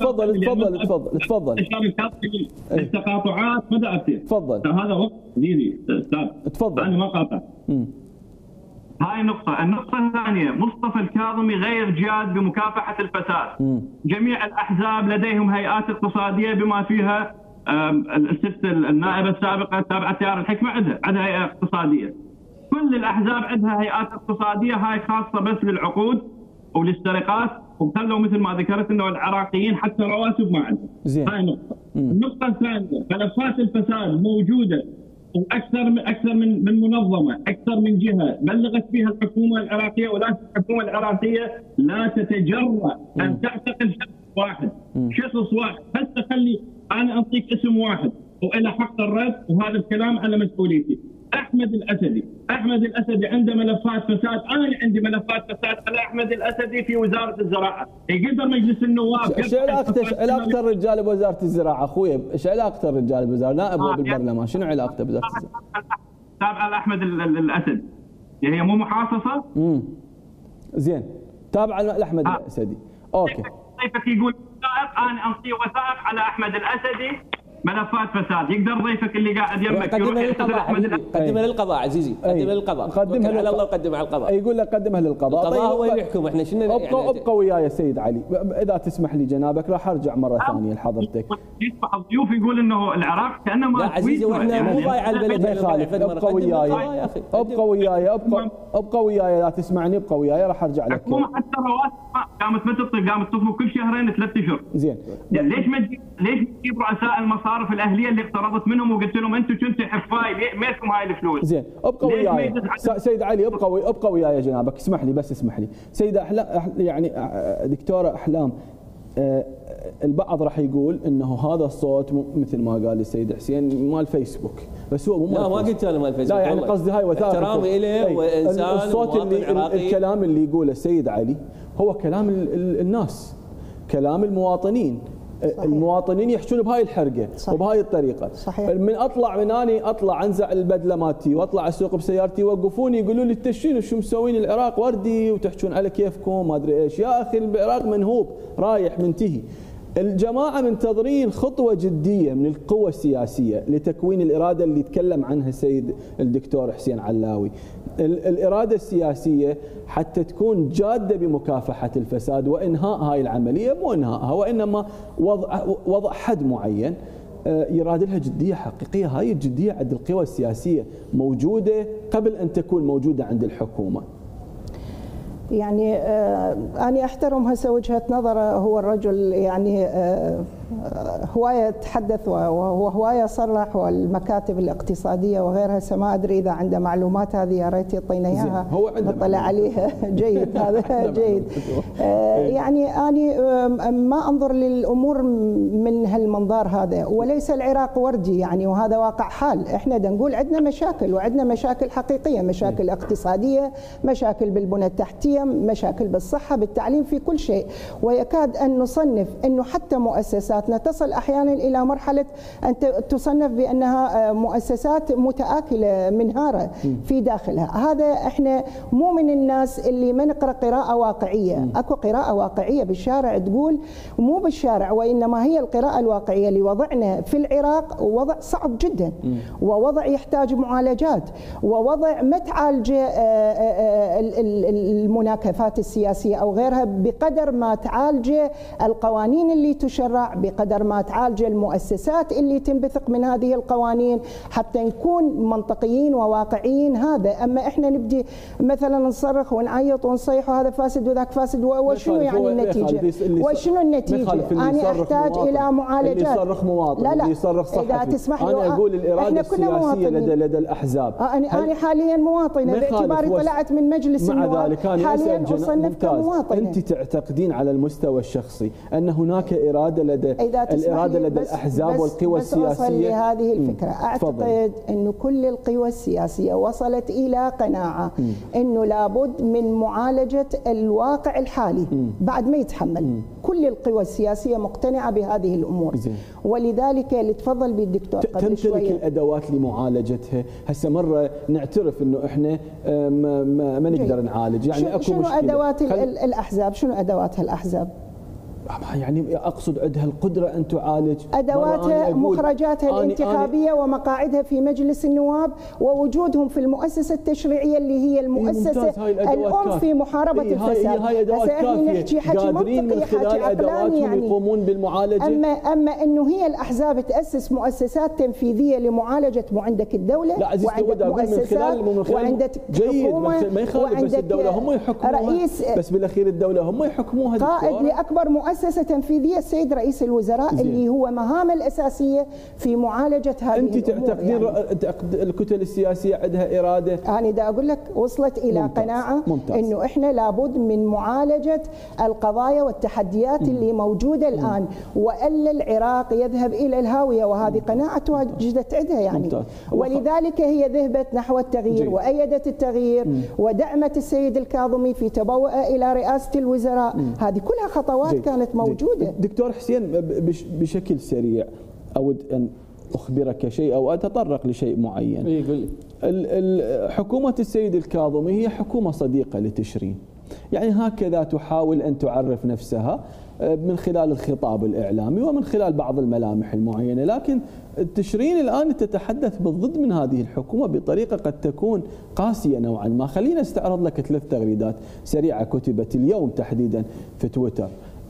Speaker 3: التقاطعات مدى اصير.
Speaker 1: تفضل.
Speaker 3: هذا وقت ديدي استاذ.
Speaker 1: تفضل.
Speaker 3: انا ما قاطع. هاي نقطة. النقطة الثانية، مصطفى الكاظمي غير جاد بمكافحة الفساد. جميع الأحزاب لديهم هيئات اقتصادية بما فيها الست النائبة السابقة التابعة تيار الحكمة عندها هيئة اقتصادية. كل الأحزاب عندها هيئات اقتصادية، هاي خاصة بس للعقود وللسرقات، وخلوا مثل ما ذكرت انه العراقيين حتى رواتب ما عندهم. هاي نقطة. النقطة الثانية، ملفات الفساد موجودة واكثر من منظمه، اكثر من جهه بلغت فيها الحكومه العراقيه، ولكن الحكومه العراقيه لا تتجرأ ان تعتقل شخص واحد، بس تخلي انا اعطيك اسم واحد والى حق الرد، وهذا الكلام على مسؤوليتي. احمد الاسدي عنده ملفات فساد، انا عندي ملفات فساد على احمد الاسدي في وزاره الزراعه. يقدر مجلس النواب
Speaker 1: ايش علاقه الرجال بوزاره الزراعه اخوي؟ ايش علاقه الرجال بوزاره نائب بالبرلمان؟ شنو علاقته بوزاره الزراعه؟
Speaker 3: تابعه لاحمد الاسدي، هي مو محاصصه؟
Speaker 1: زين، تابعه لاحمد الاسدي. اوكي.
Speaker 3: ضيفك يقول انا انطي وثائق على احمد الاسدي ملفات فساد، يقدر ضيفك اللي قاعد يمك
Speaker 5: قدمها للقضاء عزيزي، قدمها للقضاء، قدمها على الله وقدمها على القضاء.
Speaker 1: يقول لك قدمها للقضاء.
Speaker 5: القضاء هو اللي يحكم، احنا شنو يعني؟
Speaker 1: ابقى وياي سيد علي، اذا تسمح لي جنابك راح ارجع مره ثانيه لحضرتك.
Speaker 3: يصبح الضيوف يقول انه العراق كانما
Speaker 5: لا عزيزي، واحنا مو ضايع البلد.
Speaker 1: ما يخالف، ابقى وياي لا تسمعني، ابقى وياي راح ارجع لك.
Speaker 3: حتى رواتب قامت تطلب كل شهرين 3 اشهر.
Speaker 1: زين،
Speaker 3: يعني ليش تجيب رؤساء المصارف الاهليه اللي اقترضت منهم وقلت لهم انتم كنتوا حفاي مالكم هاي الفلوس؟
Speaker 1: زين، ابقى وياي سيد علي، ابقى وياي جنابك. اسمح لي سيده يعني دكتوره احلام، البعض راح يقول انه هذا الصوت مثل ما قال السيد حسين مال فيسبوك، بس هو مو
Speaker 5: لا ما قلت انا مال فيسبوك.
Speaker 1: لا يعني قصدي هاي وثائق
Speaker 5: احترامي له وانسان
Speaker 1: الصوت الكلام اللي يقوله السيد علي هو كلام الناس، كلام المواطنين. صحيح. المواطنين يحجون بهاي الحرقه وبهاي الطريقه. صحيح. من اني اطلع انزع البدله مالتي واطلع اسوق بسيارتي، يوقفوني يقولوا لي انتوا شو مسوين العراق وردي وتحجون على كيفكم ما ادري ايش. يا اخي العراق منهوب رايح منتهي. الجماعه منتظرين خطوه جديه من القوى السياسيه لتكوين الاراده اللي يتكلم عنها السيد الدكتور حسين علاوي. الاراده السياسيه حتى تكون جاده بمكافحه الفساد وانهاء هاي العمليه، مو انهائها وانما وضع حد معين يراد لها جديه حقيقيه. هاي الجديه عند القوى السياسيه موجوده قبل ان تكون موجوده عند الحكومه.
Speaker 4: يعني أنا أحترم هسه وجهة نظره. هو الرجل يعني هواية يتحدث وهواية صرح، والمكاتب الاقتصادية وغيرها. ما أدري إذا عنده معلومات هذه، يا ريت يعطينا إياها نطلع عليها. جيد، هذا جيد. يعني أنا ما أنظر للأمور من هالمنظار هذا، وليس العراق وردي يعني، وهذا واقع حال. إحنا نقول عندنا مشاكل، وعندنا مشاكل حقيقية، مشاكل اقتصادية، مشاكل بالبنى التحتية، مشاكل بالصحة، بالتعليم، في كل شيء. ويكاد أن نصنف أنه حتى مؤسسات مؤسساتنا تصل أحيانا إلى مرحلة أن تصنف بأنها مؤسسات متآكلة منهارة في داخلها. هذا إحنا مو من الناس اللي ما نقرأ قراءة واقعية. أكو قراءة واقعية بالشارع تقول، مو بالشارع وإنما هي القراءة الواقعية اللي وضعنا في العراق وضع صعب جدا، ووضع يحتاج معالجات، ووضع ما تعالج المناكفات السياسية أو غيرها بقدر ما تعالج القوانين اللي تشرع، بقدر ما تعالج المؤسسات اللي تنبثق من هذه القوانين، حتى نكون منطقيين وواقعيين. هذا أما إحنا نبدي مثلا نصرخ ونعيط ونصيح وهذا فاسد وذاك فاسد، وشنو يعني النتيجة؟ وشنو النتيجة؟ أنا أحتاج إلى معالجات.
Speaker 1: اللي يصرخ مواطن،
Speaker 4: لا
Speaker 1: اللي يصرخ صحفي.
Speaker 4: إذا تسمح لي،
Speaker 1: أنا أقول الإرادة السياسية لدى الأحزاب.
Speaker 4: أنا حاليا مواطنة باعتباري طلعت من مجلس النواب،
Speaker 1: مع ذلك أنا
Speaker 4: حاليا أصنف كمواطنة.
Speaker 1: أنت تعتقدين على المستوى الشخصي أن هناك إرادة لدى الأحزاب والقوى السياسية؟
Speaker 4: بس أوصل لهذه الفكرة. أعتقد أن كل القوى السياسية وصلت إلى قناعة أنه لابد من معالجة الواقع الحالي بعد ما يتحمل. كل القوى السياسية مقتنعة بهذه الأمور. ولذلك اللي تفضل بالدكتور قبل شوية،
Speaker 1: تمتلك الأدوات لمعالجتها. هسه مرة نعترف أنه إحنا ما نقدر نعالج، يعني أكو
Speaker 4: شنو
Speaker 1: مشكلة.
Speaker 4: أدوات الأحزاب؟ شنو أدواتها الأحزاب؟
Speaker 1: يعني أقصد عندها القدرة أن تعالج،
Speaker 4: أدواتها، مخرجاتها الانتخابية ومقاعدها في مجلس النواب، ووجودهم في المؤسسة التشريعية اللي هي المؤسسة الأم في محاربة الفساد.
Speaker 1: هاي أدوات كافية، قادرين من خلال أدواتهم يعني يقومون بالمعالجة.
Speaker 4: أما أنه هي الأحزاب تأسس مؤسسات تنفيذية لمعالجة، مو عندك الدولة وعندك مؤسسات وعندك حكومة
Speaker 1: ما يخالف، بس الدولة هم يحكموها، رئيس بس بالأخير الدولة هم يحكموها.
Speaker 4: قائد لأكبر مؤسسة تنفيذية السيد رئيس الوزراء اللي هو مهامه الأساسية في معالجة هذه
Speaker 1: الأمور. أنت تعتقدين يعني الكتل السياسية عندها إرادة؟
Speaker 4: أنا دا أقول لك وصلت إلى قناعة أنه إحنا لابد من معالجة القضايا والتحديات اللي موجودة الآن، وإلا العراق يذهب إلى الهاوية، وهذه قناعة تواجدت عندها يعني. ولذلك هي ذهبت نحو التغيير وأيدت التغيير ودعمت السيد الكاظمي في تبوءه إلى رئاسة الوزراء. هذه كلها خطوات كانت موجودة.
Speaker 1: دكتور حسين، بشكل سريع أود أن أخبرك شيء أو أتطرق لشيء معين.
Speaker 5: يقول
Speaker 1: حكومة السيد الكاظمي هي حكومة صديقة لتشرين، يعني هكذا تحاول أن تعرف نفسها من خلال الخطاب الإعلامي ومن خلال بعض الملامح المعينة، لكن تشرين الآن تتحدث بالضد من هذه الحكومة بطريقة قد تكون قاسية نوعا ما. خلينا استعرض لك 3 تغريدات سريعة كتبت اليوم تحديدا في تويتر.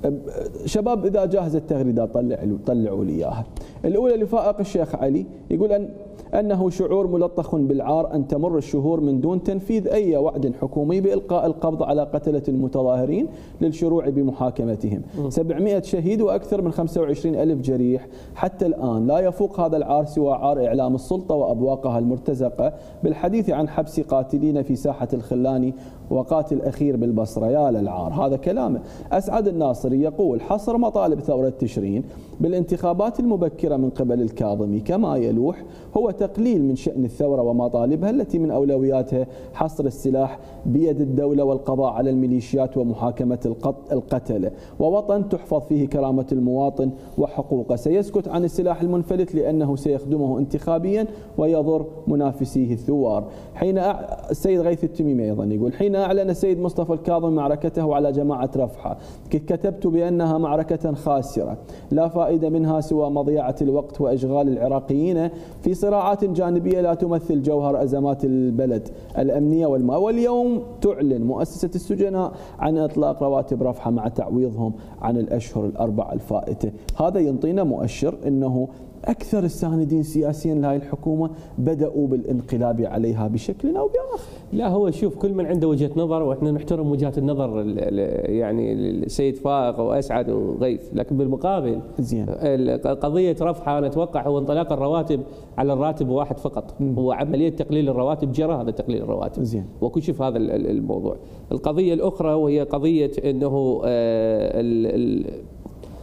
Speaker 1: شباب إذا جاهزة التغريدات طلعوا لي إياها. الأولى لفائق الشيخ علي، يقول أنه شعور ملطخ بالعار أن تمر الشهور من دون تنفيذ أي وعد حكومي بإلقاء القبض على قتلة المتظاهرين للشروع بمحاكمتهم. 700 شهيد وأكثر من 25,000 جريح. حتى الآن لا يفوق هذا العار سوى عار إعلام السلطة وأبواقها المرتزقة بالحديث عن حبس قاتلين في ساحة الخلاني وقاتل أخير بالبصرة. يا للعار. هذا كلامه. أسعد الناصري يقول حصر مطالب ثورة تشرين بالانتخابات المبكرة من قبل الكاظمي كما يلوح هو تقليل من شأن الثورة ومطالبها التي من أولوياتها حصر السلاح بيد الدولة والقضاء على الميليشيات ومحاكمة القتلة، ووطن تحفظ فيه كرامة المواطن وحقوقه. سيسكت عن السلاح المنفلت لأنه سيخدمه انتخابيا ويضر منافسيه الثوار. حين السيد غيث التميمي أيضا يقول حين أعلن السيد مصطفى الكاظمي معركته على جماعة رفحة كتبت بأنها معركة خاسرة لا فائدة منها سوى مضيعة الوقت وإشغال العراقيين في صراعات جانبية لا تمثل جوهر أزمات البلد الأمنية والماء. واليوم تعلن مؤسسة السجناء عن إطلاق رواتب رفحة مع تعويضهم عن الأشهر الأربع الفائتة. هذا ينطينا مؤشر أنه أكثر الساندين سياسيا لهذه الحكومة بدأوا بالانقلاب عليها بشكل أو بآخر.
Speaker 5: لا هو شوف كل من عنده وجهة نظر وإحنا نحترم وجهات النظر يعني السيد فائق وأسعد وغيث، لكن بالمقابل
Speaker 1: زين
Speaker 5: قضية رفحة أنا أتوقع هو انطلاق الرواتب على الراتب واحد فقط. هو عملية تقليل الرواتب، جرى هذا تقليل الرواتب
Speaker 1: زين
Speaker 5: وكشف هذا الموضوع. القضية الأخرى وهي قضية أنه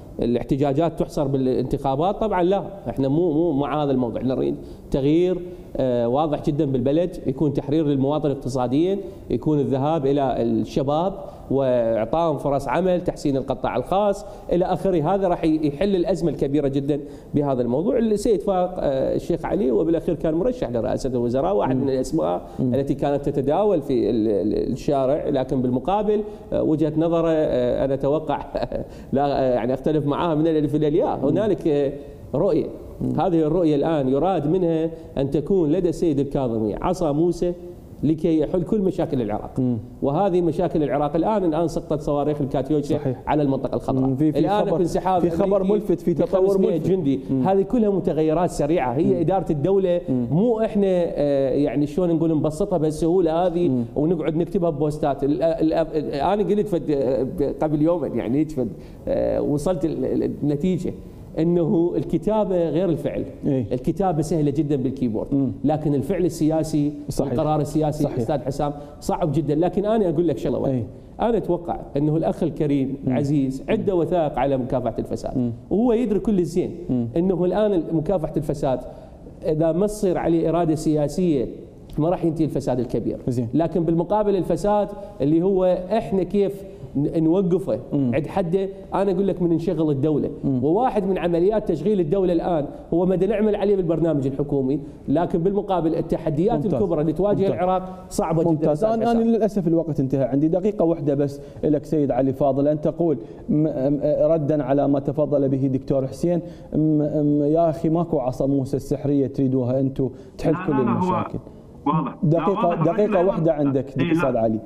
Speaker 5: الاحتجاجات تحصر بالانتخابات، طبعا لا احنا مو مع هذا الموضوع، احنا نريد تغيير واضح جدا بالبلد، يكون تحرير للمواطن اقتصاديا، يكون الذهاب الى الشباب واعطائهم فرص عمل، تحسين القطاع الخاص الى اخره. هذا راح يحل الازمه الكبيره جدا بهذا الموضوع. السيد فاق الشيخ علي وبالاخير كان مرشح لرئاسه الوزراء، واحد من الاسماء التي كانت تتداول في الشارع، لكن بالمقابل وجهه نظره انا اتوقع لا يعني اختلف معها من الالف الى الياء. هنالك رؤيه، هذه الرؤيه الان يراد منها ان تكون لدى السيد الكاظمي عصا موسى لكي يحل كل مشاكل العراق. وهذه مشاكل العراق الان سقطت صواريخ الكاتيوشا على المنطقه الخضراء، الان
Speaker 1: في خبر ملفت، في تطور ملفت
Speaker 5: جندي. هذه كلها متغيرات سريعه، هي اداره الدوله، مو احنا يعني شلون نقول نبسطها بهالسهوله هذه ونقعد نكتبها ببوستات. انا قلت قبل يومين يعني وصلت النتيجه انه الكتابه غير الفعل. الكتابه سهله جدا بالكيبورد، لكن الفعل السياسي والقرار السياسي استاذ حسام صعب جدا. لكن انا اقول لك شغله واحده، انا اتوقع انه الاخ الكريم عزيز عنده وثائق على مكافحه الفساد، وهو يدرك كل الزين انه الان مكافحه الفساد اذا ما تصير عليه اراده سياسيه ما راح ينتهي الفساد الكبير. لكن بالمقابل الفساد اللي هو احنا كيف نوقفه عند حده، انا اقول لك من نشغل الدوله، وواحد من عمليات تشغيل الدوله الان هو ما نعمل عليه بالبرنامج الحكومي، لكن بالمقابل التحديات الكبرى اللي تواجه العراق صعبه جدا.
Speaker 1: ممتاز. انا للاسف الوقت انتهى، عندي دقيقه واحده بس لك سيد علي فاضل، ان تقول ردا على ما تفضل به دكتور حسين، يا اخي ماكو عصا موسى السحريه تريدوها انتم تحل كل المشاكل.
Speaker 3: واضح.
Speaker 1: دقيقه واحده عندك استاذ علي.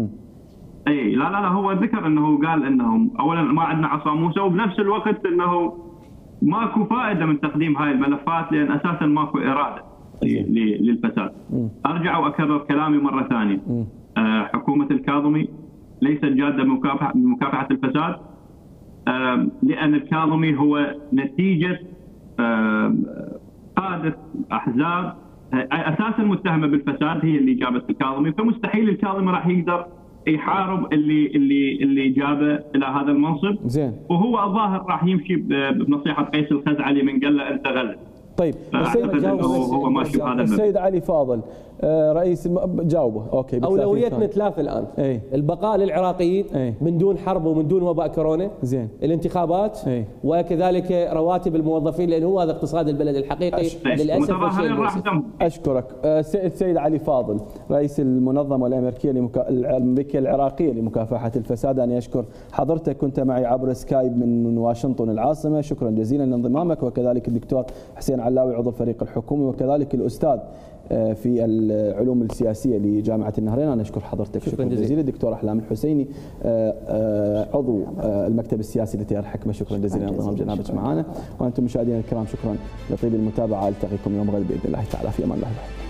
Speaker 3: لا هو ذكر انه قال انه اولا ما عندنا عصا موسى، وبنفس الوقت انه ماكو فائده من تقديم هاي الملفات لان اساسا ماكو اراده للفساد. ارجع واكرر كلامي مره ثانيه، حكومه الكاظمي ليست جاده بمكافحه الفساد، لان الكاظمي هو نتيجه قاده احزاب اساسا متهمه بالفساد هي اللي جابت الكاظمي، فمستحيل الكاظمي راح يقدر يحارب اللي جابه الى هذا المنصب.
Speaker 1: زين.
Speaker 3: وهو الظاهر راح يمشي بنصيحه قيس الخزعلي من قال له انت غلط.
Speaker 1: طيب السيد علي فاضل رئيس جاوبه. اوكي.
Speaker 5: اولويتنا ثلاث الان. البقاء للعراقيين من دون حرب ومن دون وباء كورونا.
Speaker 1: زين.
Speaker 5: الانتخابات وكذلك رواتب الموظفين، لان هو هذا اقتصاد البلد الحقيقي للاسف.
Speaker 1: اشكرك السيد علي فاضل رئيس المنظمه الامريكيه العراقيه لمكافحه الفساد. انا اشكر حضرتك، كنت معي عبر سكايب من واشنطن العاصمه. شكرا جزيلا لانضمامك، وكذلك الدكتور حسين علاوي عضو الفريق الحكومي، وكذلك الاستاذ في العلوم السياسيه لجامعه النهرين. انا اشكر حضرتك شكرا جزيلا. الدكتور احلام الحسيني عضو المكتب السياسي لتيار الحكمه، شكرا جزيلا لانضمام جنابك معنا. وانتم مشاهدينا الكرام شكرا لطيب المتابعه. التقيكم يوم غد باذن الله تعالى، في امان الله.